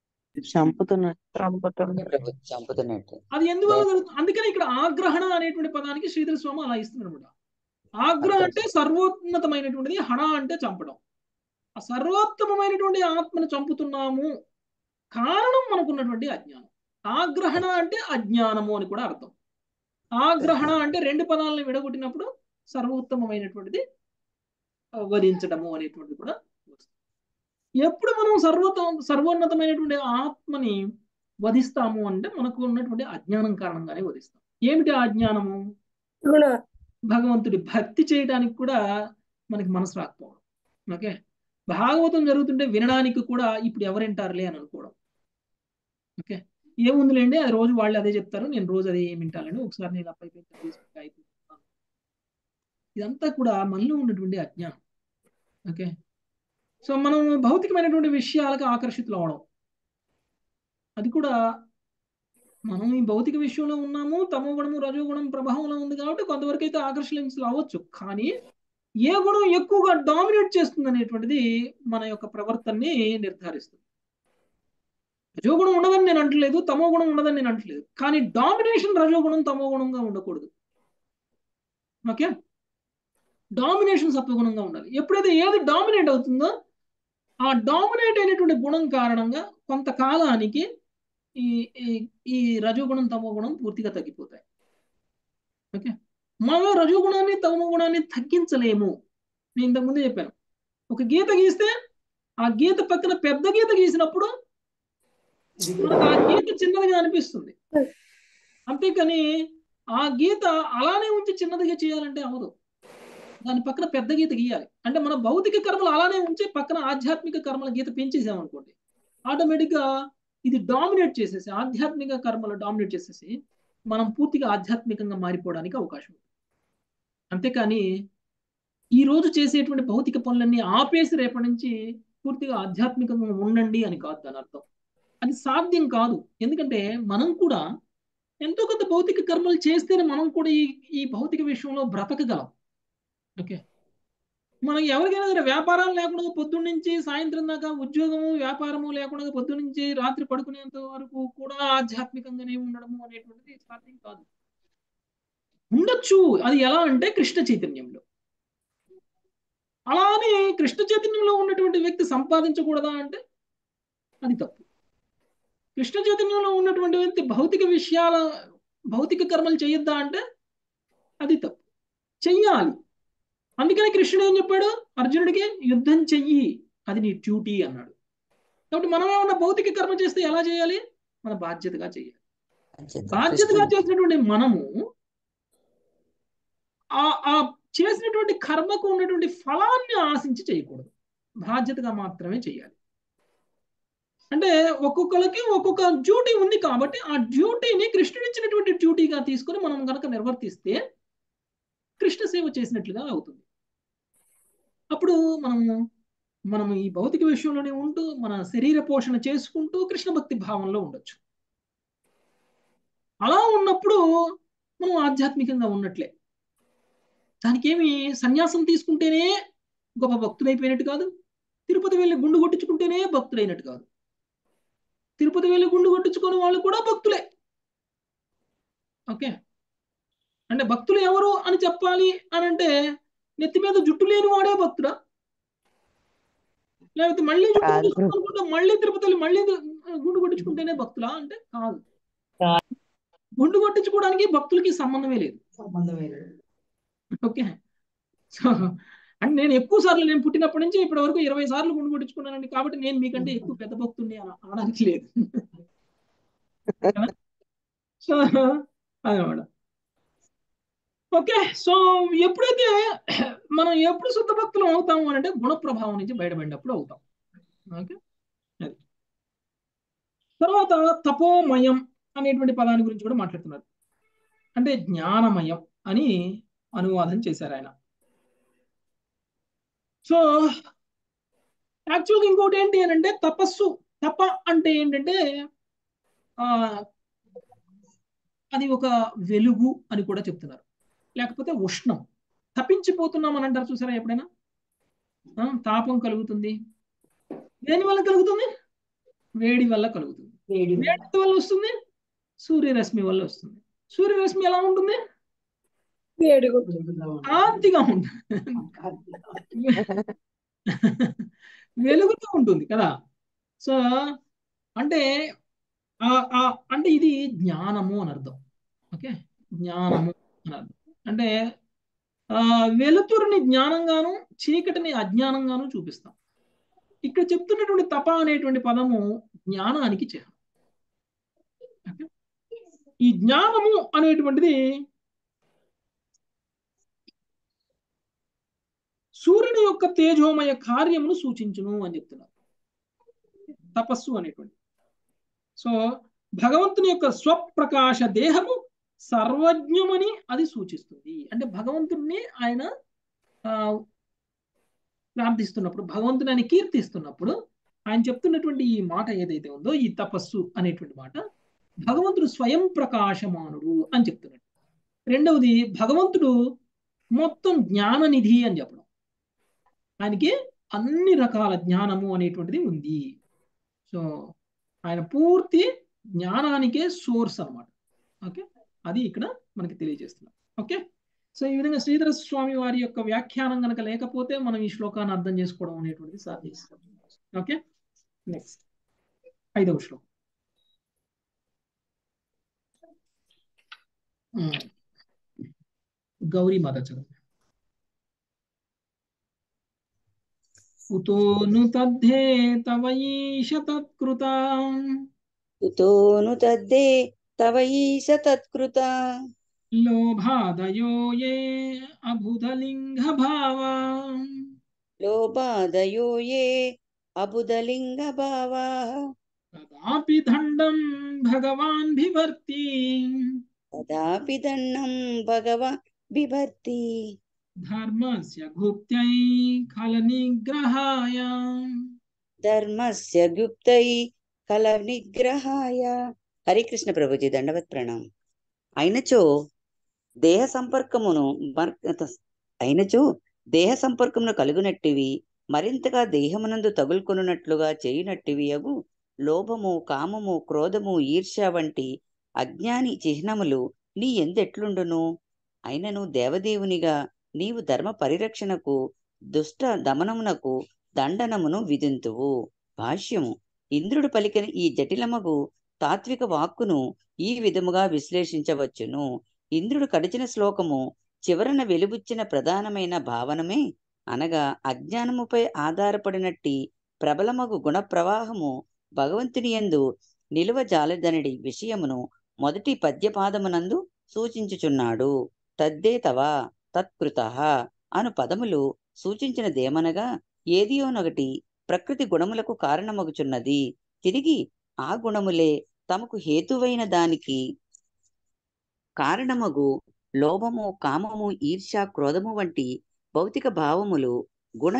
చంపుతున్నట్టు. అది ఎందువల్ల జరుగుతుంది? అందుకని ఇక్కడ ఆగ్రహణ అనేటువంటి పదానికి శ్రీధర స్వామి అలా ఇస్తున్నారు అనమాట. ఆగ్రహ అంటే సర్వోన్నతమైనటువంటిది, హణ అంటే చంపడం. ఆ సర్వోత్తమమైనటువంటి ఆత్మను చంపుతున్నాము, కారణం మనకున్నటువంటి అజ్ఞానం. ఆగ్రహణ అంటే అజ్ఞానము అని కూడా అర్థం. ఆగ్రహణ అంటే రెండు పదాలను విడగొట్టినప్పుడు సర్వోత్తమమైనటువంటిది వధించడము అనేటువంటిది కూడా వస్తుంది. ఎప్పుడు మనం సర్వోన్నతమైనటువంటి ఆత్మని వధిస్తాము అంటే మనకు ఉన్నటువంటి అజ్ఞానం కారణంగానే వధిస్తాం. ఏమిటి ఆ అజ్ఞానము? భగవంతుడి భక్తి చేయడానికి కూడా మనకి మనసు రాకపోవడం. ఓకే. భాగవతం జరుగుతుంటే వినడానికి కూడా ఇప్పుడు ఎవరింటారులే అని అనుకోవడం. ఓకే. ఏముందిలేండి, అది రోజు వాళ్ళు అదే చెప్తారు, నేను రోజు అదే ఏమి వింటానండి, ఒకసారి నేను అయిపోయింది. ఇదంతా కూడా మనలో ఉన్నటువంటి అజ్ఞానం. ఓకే. సో మనం భౌతికమైనటువంటి విషయాలకు ఆకర్షితులు అవడం, అది కూడా మనం ఈ భౌతిక విషయంలో ఉన్నాము, తమో గుణము రజోగుణం ప్రభావంలో ఉంది కాబట్టి కొంతవరకు అయితే ఆకర్షితులు అవ్వచ్చు. కానీ ఏ గుణం ఎక్కువగా డామినేట్ చేస్తుంది అనేటువంటిది మన యొక్క ప్రవర్తనని నిర్ధారిస్తుంది. రజోగుణం ఉండదని నేను అంటలేదు, తమో గుణం ఉండదని నేను అంటలేదు, కానీ డామినేషన్ రజోగుణం తమో గుణంగా ఉండకూడదు. ఓకే. డామినేషన్ సత్వగుణంగా ఉండాలి. ఎప్పుడైతే ఏది డామినేట్ అవుతుందో ఆ డామినేట్ అయినటువంటి గుణం కారణంగా కొంతకాలానికి ఈ ఈ రజోగుణం తమో గుణం పూర్తిగా తగ్గిపోతాయి. ఓకే. మనం రజోగుణాన్ని తమో గుణాన్ని తగ్గించలేము. నేను ఇంతకుముందే చెప్పాను, ఒక గీత గీస్తే ఆ గీత పక్కన పెద్ద గీత గీసినప్పుడు మనకు ఆ గీత చిన్నదిగా అనిపిస్తుంది. అంతేకాని ఆ గీత అలానే ఉంచి చిన్నదిగా చేయాలంటే అవదు. దాని పక్కన పెద్ద గీత గీయాలి. అంటే మన భౌతిక కర్మలు అలానే ఉంచి పక్కన ఆధ్యాత్మిక కర్మల గీత పెంచేసామనుకోండి, ఆటోమేటిక్గా ఇది డామినేట్ చేసేసి, ఆధ్యాత్మిక కర్మలు డామినేట్ చేసేసి మనం పూర్తిగా ఆధ్యాత్మికంగా మారిపోవడానికి అవకాశం ఉంది. అంతేకాని ఈ రోజు చేసేటువంటి భౌతిక పనులన్నీ ఆపేసి రేపటి నుంచి పూర్తిగా ఆధ్యాత్మికంగా ఉండండి అని కాదు దాని అర్థం. అది సాధ్యం కాదు. ఎందుకంటే మనం కూడా ఎంతో కొంత భౌతిక కర్మలు చేస్తేనే మనం కూడా ఈ భౌతిక విషయంలో బ్రతకగలం. ఓకే. మనకి ఎవరికైనా సరే వ్యాపారాలు లేకుండా పొద్దున్న నుంచి సాయంత్రం దాకా ఉద్యోగము వ్యాపారము లేకుండా పొద్దున్న నుంచి రాత్రి పడుకునేంత వరకు కూడా ఆధ్యాత్మికంగానే ఉండడము అనేటువంటిది సాధ్యం కాదు. ఉండొచ్చు, అది ఎలా అంటే కృష్ణ చైతన్యంలో. అలానే కృష్ణ చైతన్యంలో ఉన్నటువంటి వ్యక్తి సంపాదించకూడదా అంటే అది తప్పు. కృష్ణ చైతన్యంలో ఉన్నటువంటి వ్యక్తి భౌతిక కర్మలు చేయొద్దా అంటే అది తప్పు. చెయ్యాలి. అందుకని కృష్ణుడు ఏం చెప్పాడు అర్జునుడికి? యుద్ధం చెయ్యి, అది నీ డ్యూటీ అన్నాడు. కాబట్టి మనం ఏమన్నా భౌతిక కర్మ చేస్తే ఎలా చేయాలి? మన బాధ్యతగా చేయాలి. బాధ్యతగా చేసినటువంటి మనము ఆ చేసినటువంటి కర్మకు ఉన్నటువంటి ఫలాన్ని ఆశించి చేయకూడదు, బాధ్యతగా మాత్రమే చేయాలి. అంటే ఒక్కొక్కరికి ఒక్కొక్క డ్యూటీ ఉంది కాబట్టి ఆ డ్యూటీని కృష్ణుడు ఇచ్చినటువంటి డ్యూటీగా తీసుకొని మనం కనుక నిర్వర్తిస్తే కృష్ణ సేవ చేసినట్లుగా అవుతుంది. అప్పుడు మనం ఈ భౌతిక విషయంలోనే ఉంటూ మన శరీర పోషణ చేసుకుంటూ కృష్ణ భక్తి భావంలో ఉండొచ్చు. అలా ఉన్నప్పుడు మనం ఆధ్యాత్మికంగా ఉన్నట్లే. దానికి ఏమి సన్యాసం తీసుకుంటేనే గొప్ప భక్తుడైపోయినట్టు కాదు, తిరుపతి వెళ్ళి గుండు కొట్టించుకుంటేనే భక్తుడైనట్టు కాదు. తిరుపతి వెళ్ళి గుండు కొట్టించుకునే వాళ్ళు కూడా భక్తులే. ఓకే, అంటే భక్తులు ఎవరు అని చెప్పాలి అని అంటే నెత్తి మీద జుట్టు లేని వాడే భక్తుడా, లేకపోతే మళ్ళీ జుట్టు కొట్టించుకుంటే మళ్ళీ తిరుపతి మళ్ళీ గుండు కొట్టించుకుంటేనే భక్తులా అంటే కాదు. గుండు కొట్టించుకోవడానికి భక్తులకి సంబంధమే లేదు. ఓకే, సో అంటే నేను ఎక్కువ సార్లు, నేను పుట్టినప్పటి నుంచి ఇప్పటి వరకు 20 సార్లు గుండు కొట్టించుకున్నానండి, కాబట్టి నేను మీకంటే ఎక్కువ పెద్ద భక్తుడిని అనడానికి లేదు. సో అదనమాట. ఓకే, సో ఎప్పుడైతే మనం ఎప్పుడు శుద్ధ భక్తులు అవుతాము అని అంటే గుణ ప్రభావం నుంచి బయటపడినప్పుడు అవుతాం. ఓకే, అది తర్వాత తపోమయం అనేటువంటి పదాన్ని గురించి కూడా మాట్లాడుతున్నారు. అంటే జ్ఞానమయం అని అనువాదం చేశారు ఆయన. సో యాక్చువల్గా ఇంకోటి ఏంటి అని అంటే తపస్సు, తప అంటే ఏంటంటే అది ఒక వెలుగు అని కూడా చెప్తున్నారు, లేకపోతే ఉష్ణం. తప్పించిపోతున్నాం అని అంటారు చూసారా ఎప్పుడైనా? తాపం కలుగుతుంది, దేని వల్ల కలుగుతుంది? వేడి వల్ల కలుగుతుంది. వేడి వల్ల వస్తుంది, సూర్యరశ్మి వల్ల వస్తుంది. సూర్యరశ్మి ఎలా ఉంటుంది? కాంతిగా ఉంటుంది, వెలుగుతూ ఉంటుంది కదా. సో అంటే అంటే ఇది జ్ఞానము అని అర్థం. ఓకే, జ్ఞానము అని అర్థం. అంటే వెలుతురుని జ్ఞానంగాను చీకటిని అజ్ఞానంగాను చూపిస్తాం. ఇక్కడ చెప్తున్నటువంటి తప అనేటువంటి పదము జ్ఞానానికి చిహ్నం. ఈ జ్ఞానము అనేటువంటిది సూర్యుని యొక్క తేజోమయ కార్యమును సూచించును అని చెప్తున్నారు తపస్సు అనేటువంటి. సో భగవంతుని యొక్క స్వప్రకాశ దేహము సర్వజ్ఞమని అది సూచిస్తుంది. అంటే భగవంతుడిని ఆయన ప్రార్థిస్తున్నప్పుడు, భగవంతుని ఆయన కీర్తిస్తున్నప్పుడు ఆయన చెప్తున్నటువంటి ఈ మాట ఏదైతే ఉందో, ఈ తపస్సు అనేటువంటి మాట, భగవంతుడు స్వయం ప్రకాశమానుడు అని చెప్తున్నాడు. రెండవది భగవంతుడు మొత్తం జ్ఞాననిధి అని చెప్పడం. ఆయనకి అన్ని రకాల జ్ఞానము అనేటువంటిది ఉంది. సో ఆయన పూర్తి జ్ఞానానికే సోర్స్ అన్నమాట. ఓకే, అది ఇక్కడ మనకి తెలియజేస్తున్నారు. ఓకే, సో ఈ విధంగా శ్రీధర స్వామి వారి యొక్క వ్యాఖ్యానం కనుక లేకపోతే మనం ఈ శ్లోకాన్ని అర్థం చేసుకోవడం అనేటువంటిది సాధ్యం. ఓకే, నెక్స్ట్ 5వ శ్లోకం. గౌరీ మాత చదువు. ఉతోను తద్ధే తవయీష తత్కృతా ఉతోను తద్దే తవ ఈశ తత్కృత లోభాదయో యే అబుధలింగ భావా లోపాదయో ఏ అబుదలింగ భావా తదాపి దండం భగవాన్ బిభర్తి తదాపి దండం భగవాన్ బిభర్తి ధర్మస్య గుప్త్యై ఖల నిగ్రహాయ ధర్మస్య గుప్తై కల నిగ్రహాయ. హరికృష్ణ ప్రభుజీ దండవత్ ప్రణామం. అయినచో దేహ సంపర్కమును కలుగునట్టివి, మరింతగా దేహమునందు తగులుకొనున్నట్లుగా చేయునట్టివి అగు లోభము, కామము, క్రోధము, ఈర్ష్య వంటి అజ్ఞాని చిహ్నములు నీ ఎందెట్లుండును? అయినను దేవదేవునిగా నీవు ధర్మ పరిరక్షణకు, దుష్ట దమనమునకు దండనమును విధింతువు. భాష్యము. ఇంద్రుడు పలికిన ఈ జటిలమగు తాత్విక వాక్కును ఈ విధముగా విశ్లేషించవచ్చును. ఇంద్రుడు కడిచిన శ్లోకము చివరన వెలుబుచ్చిన ప్రధానమైన భావనమే, అనగా అజ్ఞానముపై ఆధారపడినట్టి ప్రబలమగు గుణ ప్రవాహము భగవంతుని యందు నిలువ జాలదనడి విషయమును మొదటి పద్యపాదమునందు సూచించుచున్నాడు. తద్దే తవ తత్కృతః అను పదములు సూచించినదేమనగా ఏదియోనొకటి ప్రకృతి గుణములకు కారణమగుచున్నది. తిరిగి ఆ గుణములే తమకు హేతువైన దానికి కారణమగు లోభము, కామము, ఈర్ష్య, క్రోధము వంటి భౌతిక భావములు గుణ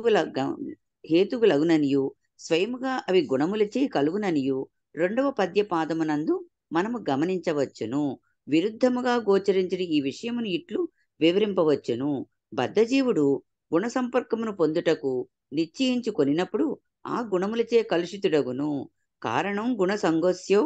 హేతువులగుననియు స్వయముగా అవి గుణములచే కలుగుననియు రెండవ పద్య పాదమునందు మనము గమనించవచ్చును. విరుద్ధముగా గోచరించిన ఈ విషయమును ఇట్లు వివరింపవచ్చును. బద్ధజీవుడు గుణ సంపర్కమును పొందుటకు నిశ్చయించుకొనినప్పుడు ఆ గుణములచే కలుషితుడగును. కారణం గుణ సంగస్యో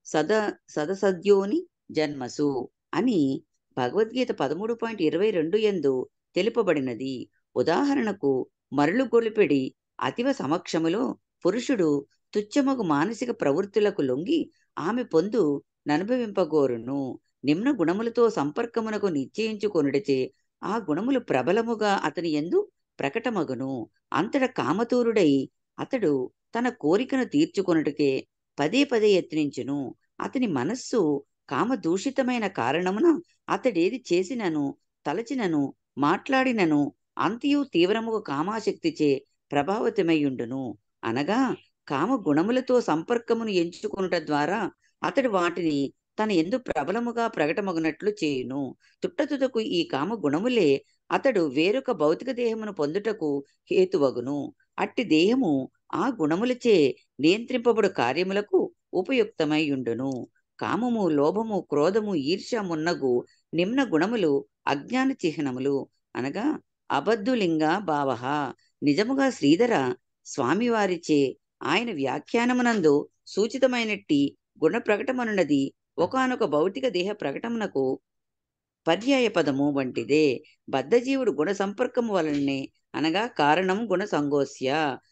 సదసద్యోని జన్మసు అని భగవద్గీత 13.22 యందు తెలుపబడినది. ఉదాహరణకు మరలు గొలిపెడి అతివ సమక్షములో పురుషుడు తుచ్చమగు మానసిక ప్రవృత్తులకు లొంగి ఆమె పొందు ననుభవింపగోరును. నిమ్న గుణములతో సంపర్కమునకు నిశ్చయించుకొనుటచే ఆ గుణములు ప్రబలముగా అతని యందు ప్రకటమగును. అంతట కామతూరుడై అతడు తన కోరికను తీర్చుకొనుటకే పదే పదే యత్నించును. అతని మనస్సు కామదూషితమైన కారణమున అతడేది చేసినను, తలచినను, మాట్లాడినను అంతియు తీవ్రముగా కామాశక్తిచే ప్రభావితమైయుండును. అనగా కామ గుణములతో సంపర్కమును ఎంచుకొనుట ద్వారా అతడు వాటిని తన యందు ప్రబలముగా ప్రకటమగునట్లు చేయును. తుట్టతుదకు ఈ కామ గుణములే అతడు వేరొక భౌతిక దేహమును పొందుటకు హేతువగును. అట్టి దేహము ఆ గుణములచే నియంత్రింపబడు కార్యములకు ఉపయుక్తమైయుండును. కామము, లోభము, క్రోధము, ఈర్ష్య మున్నగు నిమ్న గుణములు అజ్ఞాన చిహ్నములు. అనగా అబద్ధులింగ భావ. నిజముగా శ్రీధర స్వామివారిచే ఆయన వ్యాఖ్యానమునందు సూచితమైనట్టి గుణ ప్రకటమనున్నది ఒకానొక భౌతిక దేహ ప్రకటమునకు పర్యాయ పదము వంటిదే. బద్ధజీవుడు గుణ సంపర్కము వలననే, అనగా కారణం గుణ సంగోస్య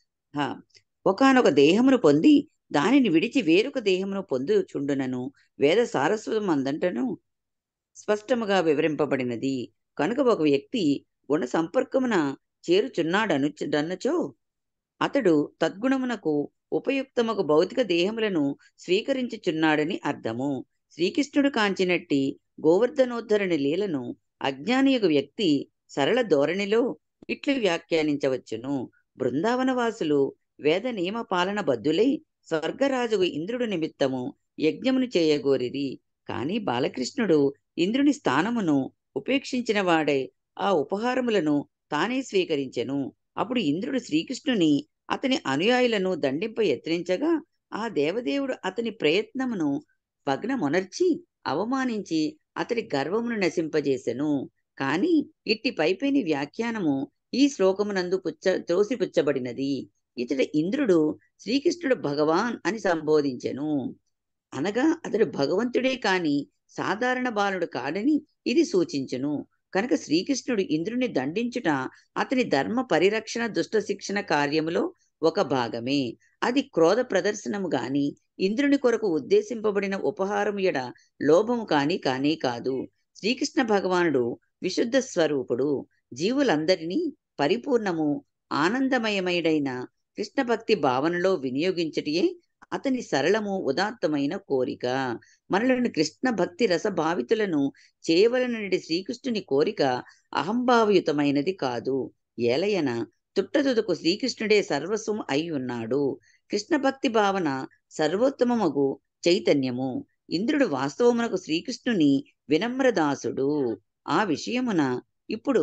ఒకానొక దేహమును పొంది దానిని విడిచి వేరొక దేహమును పొందుచుండునను వేద సారస్వతం అందంటను స్పష్టముగా వివరింపబడినది. కనుక ఒక వ్యక్తి గుణ సంపర్కమున చేరుచున్నాడన్నచో అతడు తద్గుణమునకు ఉపయుక్తమగు భౌతిక దేహములను స్వీకరించుచున్నాడని అర్థము. శ్రీకృష్ణుడు కాంచినట్టి గోవర్ధనోద్ధరణి లీలను అజ్ఞానియగు వ్యక్తి సరళ ధోరణిలో ఇట్లు వ్యాఖ్యానించవచ్చును. బృందావనవాసులు వేద నియమ పాలన బద్ధులై స్వర్గరాజుగు ఇంద్రుడు నిమిత్తము యజ్ఞమును చేయగోరిరి. కాని బాలకృష్ణుడు ఇంద్రుని స్థానమును ఉపేక్షించిన వాడై ఆ ఉపహారములను తానే స్వీకరించెను. అప్పుడు ఇంద్రుడు శ్రీకృష్ణుని అతని అనుయాయులను దండింప యత్నించగా ఆ దేవదేవుడు అతని ప్రయత్నమును భగ్నమునర్చి అవమానించి అతడి గర్వమును నశింపజేసెను. కాని ఇట్టి పైపైని వ్యాఖ్యానము ఈ శ్లోకమునందు త్రోసిపుచ్చబడినది. ఇతడు ఇంద్రుడు శ్రీకృష్ణుడు భగవాన్ అని సంబోధించెను. అనగా అతడు భగవంతుడే కాని సాధారణ బాలుడు కాడని ఇది సూచించును. కనుక శ్రీకృష్ణుడు ఇంద్రుని దండించుట అతని ధర్మ పరిరక్షణ దుష్ట శిక్షణ కార్యములో ఒక భాగమే. అది క్రోధ ప్రదర్శనము గాని ఇంద్రుని కొరకు ఉద్దేశింపబడిన ఉపహారము ఎడ లోభము కానే కాదు. శ్రీకృష్ణ భగవానుడు విశుద్ధ స్వరూపుడు. జీవులందరినీ పరిపూర్ణము ఆనందమయమైడైన కృష్ణ భక్తి భావనలో వినియోగించటయే అతని సరళము ఉదాత్తమైన కోరిక. మనలోని కృష్ణ భక్తి రసభావితులను చేయవలనని శ్రీకృష్ణుని కోరిక అహంభావయుతమైనది కాదు. ఏలయన తుట్టతుదకు శ్రీకృష్ణుడే సర్వస్వం అయి ఉన్నాడు. కృష్ణ భక్తి భావన సర్వోత్తమమగు చైతన్యము. ఇంద్రుడు వాస్తవమునకు శ్రీకృష్ణుని వినమ్రదాసుడు. ఆ విషయమున ఇప్పుడు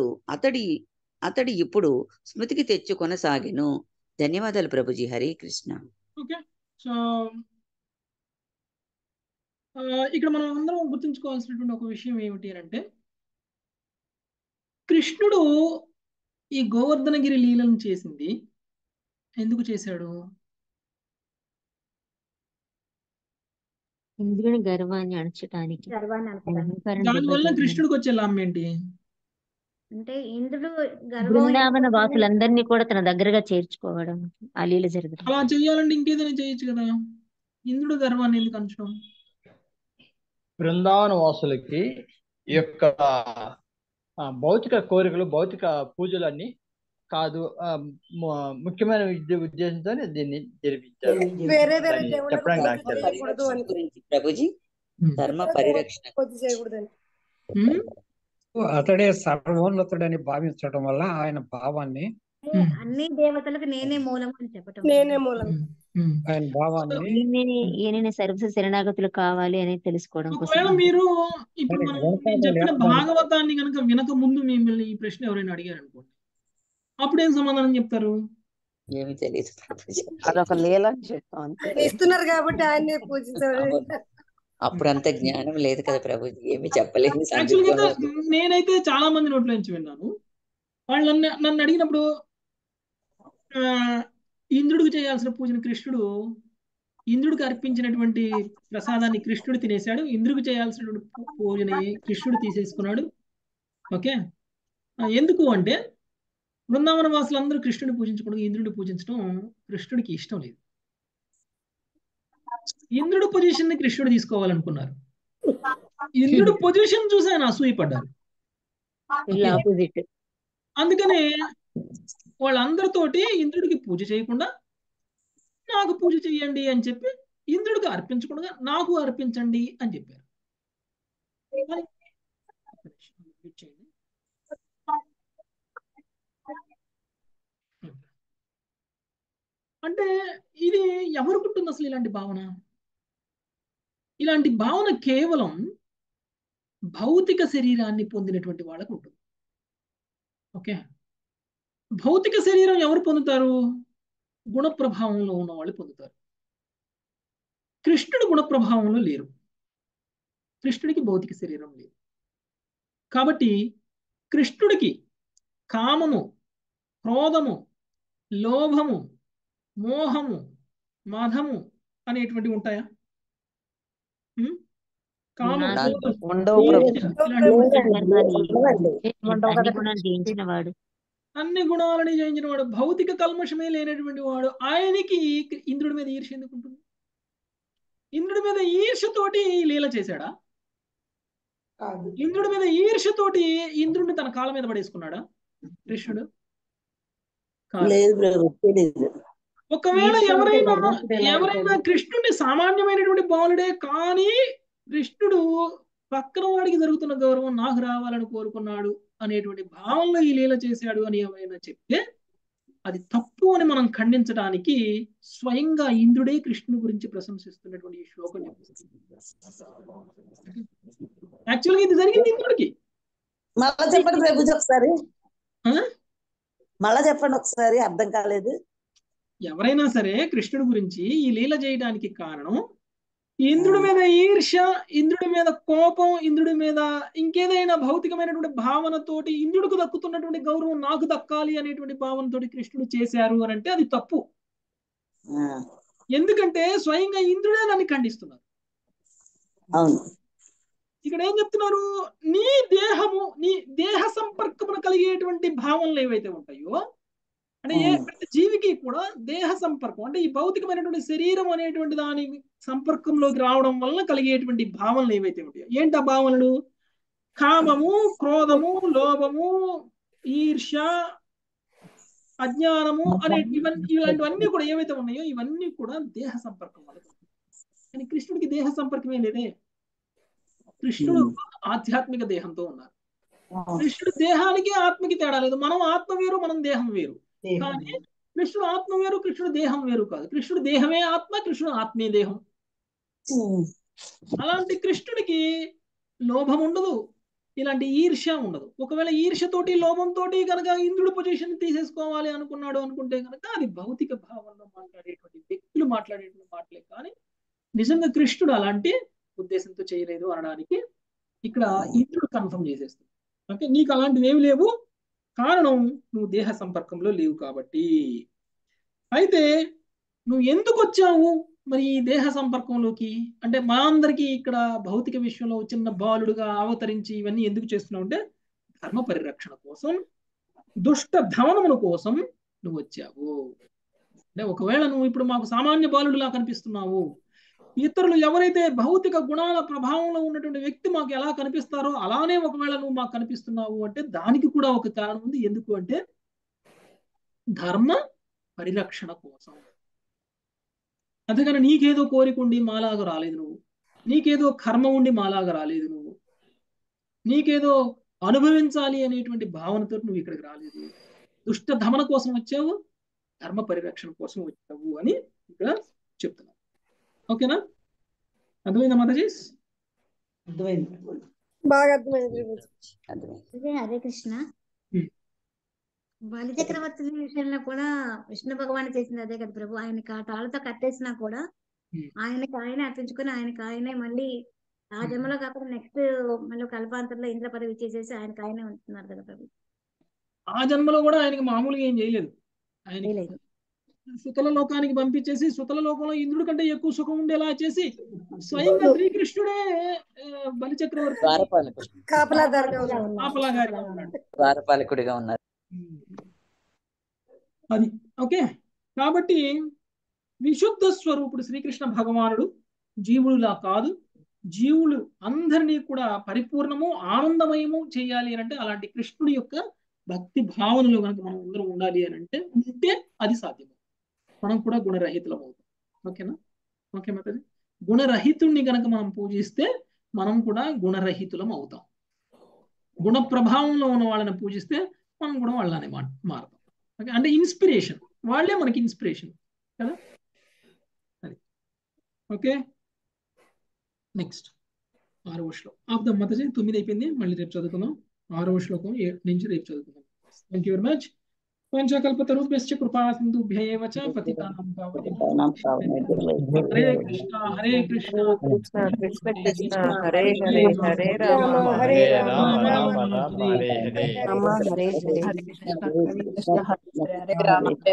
అతడి ఇప్పుడు స్మృతికి తెచ్చు కొనసాగెను. ధన్యవాదాలు ప్రభుజీ. హరే కృష్ణ. ఓకే, సో ఇక్కడ మనం అందరం గుర్తుంచుకోవాల్సినటువంటి ఒక విషయం ఏమిటి అంటే, కృష్ణుడు ఈ గోవర్ధనగిరి లీలను చేసింది ఎందుకు చేశాడు? ఇంద్రుని గర్వాన్ని అణచటానికి. దానివల్ల కృష్ణుడికి వచ్చే లాభం ఏంటి? అంటే ఇంద్రుడు బృందావన వాసులందరినీ కూడా తన దగ్గరగా చేర్చుకోవడం, ఆ లీల జరగడం. అలా చేయాలంటే ఇంకేదైనా చేయొచ్చు కదా. ఇంద్రుడు గర్వాన్ని ఎందుకు అంచడం? బృందావన వాసులకి ఈ యొక్క భౌతిక కోరికలు, భౌతిక పూజలన్నీ కాదు, ముఖ్యమైన ఉద్దేశంతో దీన్ని జరిపించారు. వేరే వేరే ప్రభుజీ ధర్మ పరిరక్షణ అతడే సర్వోన్నతుడని భావించడం వల్ల ఆయన భావాన్ని అన్ని దేవతలకు నేనే మూలము అని చెప్పటం నేనే మూలం. ఆయన భావాన్ని ఈయన సర్వస శరణాగతులు కావాలి అని తెలుసుకోవడం కోసం ఒకవేళ మీరు ఇప్పుడు ఆయన మనం గుణపాఠం నేను చెప్పిన లేకపోవడం భాగవతాన్ని కనుక వినక ముందు మిమ్మల్ని ఈ ప్రశ్న ఎవరైనా అడిగారు అనుకోండి, అప్పుడు ఏం సమాధానం చెప్తారు? ఏమి తెలియదు ప్రభుజీ. అదొక లీల అని చెప్తాం అంతే. ఆయన ఇస్తున్నారు కాబట్టి ఆయన్ని పూజించాలి. అవును. అప్పుడు అంత జ్ఞానం లేదు కదా ప్రభుజీ, ఏమి చెప్పలేని యాక్చువల్గా అయితే సందిగ్ధంలో. నేనైతే చాలా మంది నోట్ల నుంచి విన్నాను. వాళ్ళు నన్ను అడిగినప్పుడు ఇంద్రుడికి చేయాల్సిన పూజను కృష్ణుడు, ఇంద్రుడికి అర్పించినటువంటి ప్రసాదాన్ని కృష్ణుడు తినేశాడు, ఇంద్రుడికి చేయాల్సినటువంటి పూజని కృష్ణుడు తీసేసుకున్నాడు. ఓకే, ఎందుకు అంటే బృందావన వాసులందరూ కృష్ణుడిని పూజించకుండా ఇంద్రుడిని పూజించడం కృష్ణుడికి ఇష్టం లేదు. ఇంద్రుడు పొజిషన్ ని కృష్ణుడు తీసుకోవాలనుకున్నారు. ఇంద్రుడు పొజిషన్ చూసి ఆయన అసూయపడ్డారు. ఆపోజిట్. అందుకనే వాళ్ళందరితోటి ఇంద్రుడికి పూజ చేయకుండా నాకు పూజ చేయండి అని చెప్పి, ఇంద్రుడికి అర్పించకుండా నాకు అర్పించండి అని చెప్పారు. అంటే ఇది ఎవరికి ఉంటుంది అసలు ఇలాంటి భావన? ఇలాంటి భావన కేవలం భౌతిక శరీరాన్ని పొందినటువంటి వాళ్ళకు ఉంటుంది. ఓకే, భౌతిక శరీరం ఎవరు పొందుతారు? గుణ ప్రభావంలో ఉన్న వాళ్ళు పొందుతారు. కృష్ణుడు గుణ ప్రభావంలో లేరు, కృష్ణుడికి భౌతిక శరీరం లేదు. కాబట్టి కృష్ణుడికి కామము, క్రోధము, లోభము, మోహము, మదము అనేటువంటివి ఉంటాయా? కామం, క్రోధం, ఉండవు ఈర్ష్య, అన్ని గుణాలు జయించిన వాడు, అన్ని గుణాలని జయించిన వాడు, భౌతిక కల్మషమే లేనటువంటి వాడు, ఆయనకి ఇంద్రుడి మీద ఈర్ష్య ఎందుకు ఉంటుంది? ఇంద్రుడి మీద ఈర్ష్యతోటి లీల చేశాడా? ఇంద్రుడి మీద ఈర్ష్యతోటి ఇంద్రుడిని తన కాళ్ళ మీద పడేసుకున్నాడా కృష్ణుడు? లేదు ప్రభు, తెలీదు. ఒకవేళ ఎవరైనా కృష్ణుడిని సామాన్యమైనటువంటి బాలుడే కానీ కృష్ణుడు పక్కన వాడికి జరుగుతున్న గౌరవం నాకు రావాలని కోరుకున్నాడు అనేటువంటి భావంలో ఈ లీల చేశాడు అని ఏమైనా చెప్తే అది తప్పు అని మనం ఖండించడానికి స్వయంగా ఇంద్రుడే కృష్ణుని గురించి ప్రశంసిస్తున్నటువంటి ఈ శ్లోకం చెప్తుంది. యాక్చువల్గా ఇది జరిగింది ఇంద్రుడికి. మళ్ళా చెప్పండి ప్రభు ఒకసారి, మళ్ళా చెప్పండి ఒకసారి, అర్థం కాలేదు. ఎవరైనా సరే కృష్ణుడి గురించి ఈ లీల చేయడానికి కారణం ఇంద్రుడి మీద ఈర్ష్య, ఇంద్రుడి మీద కోపం, ఇంద్రుడి మీద ఇంకేదైనా భౌతికమైనటువంటి భావనతోటి ఇంద్రుడికి దక్కుతున్నటువంటి గౌరవం నాకు దక్కాలి అనేటువంటి భావనతోటి కృష్ణుడు చేశారు అని అంటే అది తప్పు. ఎందుకంటే స్వయంగా ఇంద్రుడే దాన్ని ఖండిస్తున్నారు. ఇక్కడ ఏం చెప్తున్నారు? నీ దేహము, నీ దేహ సంపర్కమును కలిగేటువంటి భావనలు ఏవైతే ఉంటాయో, అంటే ప్రతి జీవికి కూడా దేహ సంపర్కం అంటే ఈ భౌతికమైనటువంటి శరీరం అనేటువంటి దాని సంపర్కంలోకి రావడం వల్ల కలిగేటువంటి భావనలు ఏవైతే ఉంటాయో, ఏంటి ఆ భావనలు? కామము, క్రోధము, లోభము, ఈర్ష్య, అజ్ఞానము అనే ఇలాంటివన్నీ కూడా ఏవైతే ఉన్నాయో ఇవన్నీ కూడా దేహ సంపర్కం వల్ల. కానీ కృష్ణుడికి దేహ సంపర్కమే లేదే. కృష్ణుడు ఆధ్యాత్మిక దేహంతో ఉన్నారు. కృష్ణుడు దేహానికి ఆత్మకి తేడా లేదు. మనం ఆత్మ వేరు, మనం దేహం వేరు. కానీ కృష్ణుడు ఆత్మ వేరు, కృష్ణుడు దేహం వేరు కాదు. కృష్ణుడు దేహమే ఆత్మ, కృష్ణుడు ఆత్మే దేహం. అలాంటి కృష్ణుడికి లోభం ఉండదు, ఇలాంటి ఈర్ష్య ఉండదు. ఒకవేళ ఈర్ష్యతోటి లోభంతో కనుక ఇంద్రుడు పొజిషన్ తీసేసుకోవాలి అనుకున్నాడు అనుకుంటే కనుక అది భౌతిక భావంలో మాట్లాడేటువంటి వ్యక్తులు మాట్లాడేటువంటి మాటలే. కానీ నిజంగా కృష్ణుడు అలాంటి ఉద్దేశంతో చేయలేదు అనడానికి ఇక్కడ ఇంద్రుడు కన్ఫర్మ్ చేసేస్తుంది. ఓకే, నీకు అలాంటివి ఏమి లేవు, కారణం నువ్వు దేహ సంపర్కంలో లేవు కాబట్టి. అయితే నువ్వు ఎందుకు వచ్చావు మరి ఈ దేహ సంపర్కంలోకి అంటే మా అందరికీ ఇక్కడ భౌతిక విషయంలో చిన్న బాలుడుగా అవతరించి ఇవన్నీ ఎందుకు చేస్తున్నావు అంటే ధర్మ పరిరక్షణ కోసం, దుష్ట ధవనముల కోసం నువ్వు వచ్చావు. అంటే ఒకవేళ నువ్వు ఇప్పుడు మాకు సామాన్య బాలుడులా కనిపిస్తున్నావు, ఇతరులు ఎవరైతే భౌతిక గుణాల ప్రభావంలో ఉన్నటువంటి వ్యక్తి మాకు ఎలా కనిపిస్తారో అలానే ఒకవేళ నువ్వు మాకు కనిపిస్తున్నావు అంటే దానికి కూడా ఒక కారణం ఉంది. ఎందుకు అంటే ధర్మ పరిరక్షణ కోసం. అంతేగాని నీకేదో కోరిక ఉండి మాలాగా రాలేదు నువ్వు, నీకేదో కర్మ ఉండి మాలాగా రాలేదు నువ్వు, నీకేదో అనుభవించాలి అనేటువంటి భావనతో నువ్వు ఇక్కడికి రాలేదు. దుష్ట దమన కోసం వచ్చావు, ధర్మ పరిరక్షణ కోసం వచ్చావు అని ఇక్కడ చెప్తున్నావు. ఓకేనా? అర్థమైందా మాతాజీ? అర్థమైంది. బాగా అర్థమైంది ప్రభుజీ. అర్థమైంది. హరే కృష్ణ. బలి చక్రవర్తి విషయంలో కూడా విష్ణు భగవాన్ చేసింది అదే కదా ప్రభు. ఆయనకి ఆ తాళ్ళతో కట్టేసినా కూడా ఆయనకి ఆయనే అర్పించుకొని ఆయనకి ఆయనే మళ్ళీ ఆ జన్మలో కాకుండా నెక్స్ట్ మళ్ళీ కల్పాంతరంలో ఇంద్ర పదవి ఇచ్చేసేసి ఆయనకి ఆయనే ఉంటున్నారు కదా ప్రభు. ఆ జన్మలో కూడా ఆయనకి మామూలుగా ఏం చేయలేదు. ఆయన సుతల లోకానికి పంపించేసి సుతల లోకంలో ఇంద్రుడి కంటే ఎక్కువ సుఖం ఉండేలా చేసి స్వయంగా శ్రీకృష్ణుడే బలి చక్రవర్తి ద్వారపాలకుడిగా ఉన్నారు. అది ఓకే. కాబట్టి విశుద్ధ స్వరూపుడు శ్రీకృష్ణ భగవానుడు జీవుడులా కాదు. జీవులు అందరినీ కూడా పరిపూర్ణము ఆనందమయము చేయాలి అని అంటే అలాంటి కృష్ణుడి యొక్క భక్తి భావనలో కనుక మనం అందరం ఉండాలి అని అంటే ఉంటే అది సాధ్యం. మనం కూడా గుణరహితులం అవుతాం. ఓకేనా? ఓకే మాతాజీ. గుణరహితుణ్ణి కనుక మనం పూజిస్తే మనం కూడా గుణరహితులం అవుతాం. గుణ ప్రభావంలో ఉన్న వాళ్ళని పూజిస్తే మనం కూడా వాళ్ళని మారుతాం. ఓకే, అంటే ఇన్స్పిరేషన్, వాళ్ళే మనకి ఇన్స్పిరేషన్ కదా. అది ఓకే. నెక్స్ట్ 6వ శ్లోకం ఆపుదాం మాతాజీ. 9 అయిపోయింది, మళ్ళీ రేపు చదువుకుందాం. 6వ శ్లోకం 7 నుంచి రేపు చదువుకుందాం. Thank you very much. పంచకల్పతరుభ్యశ్చ కృపా సింధుభ్య ఏవ చ పతితానాం పావనేభ్యో హరే కృష్ణ హరే కృష్ణ కృష్ణ కృష్ణ కృష్ణ హరే హరే హరే రామ హరే రామ రామ రామ రామ హరే హరే రామ హరే హరే హరే కృష్ణ హరే కృష్ణ హరే రామ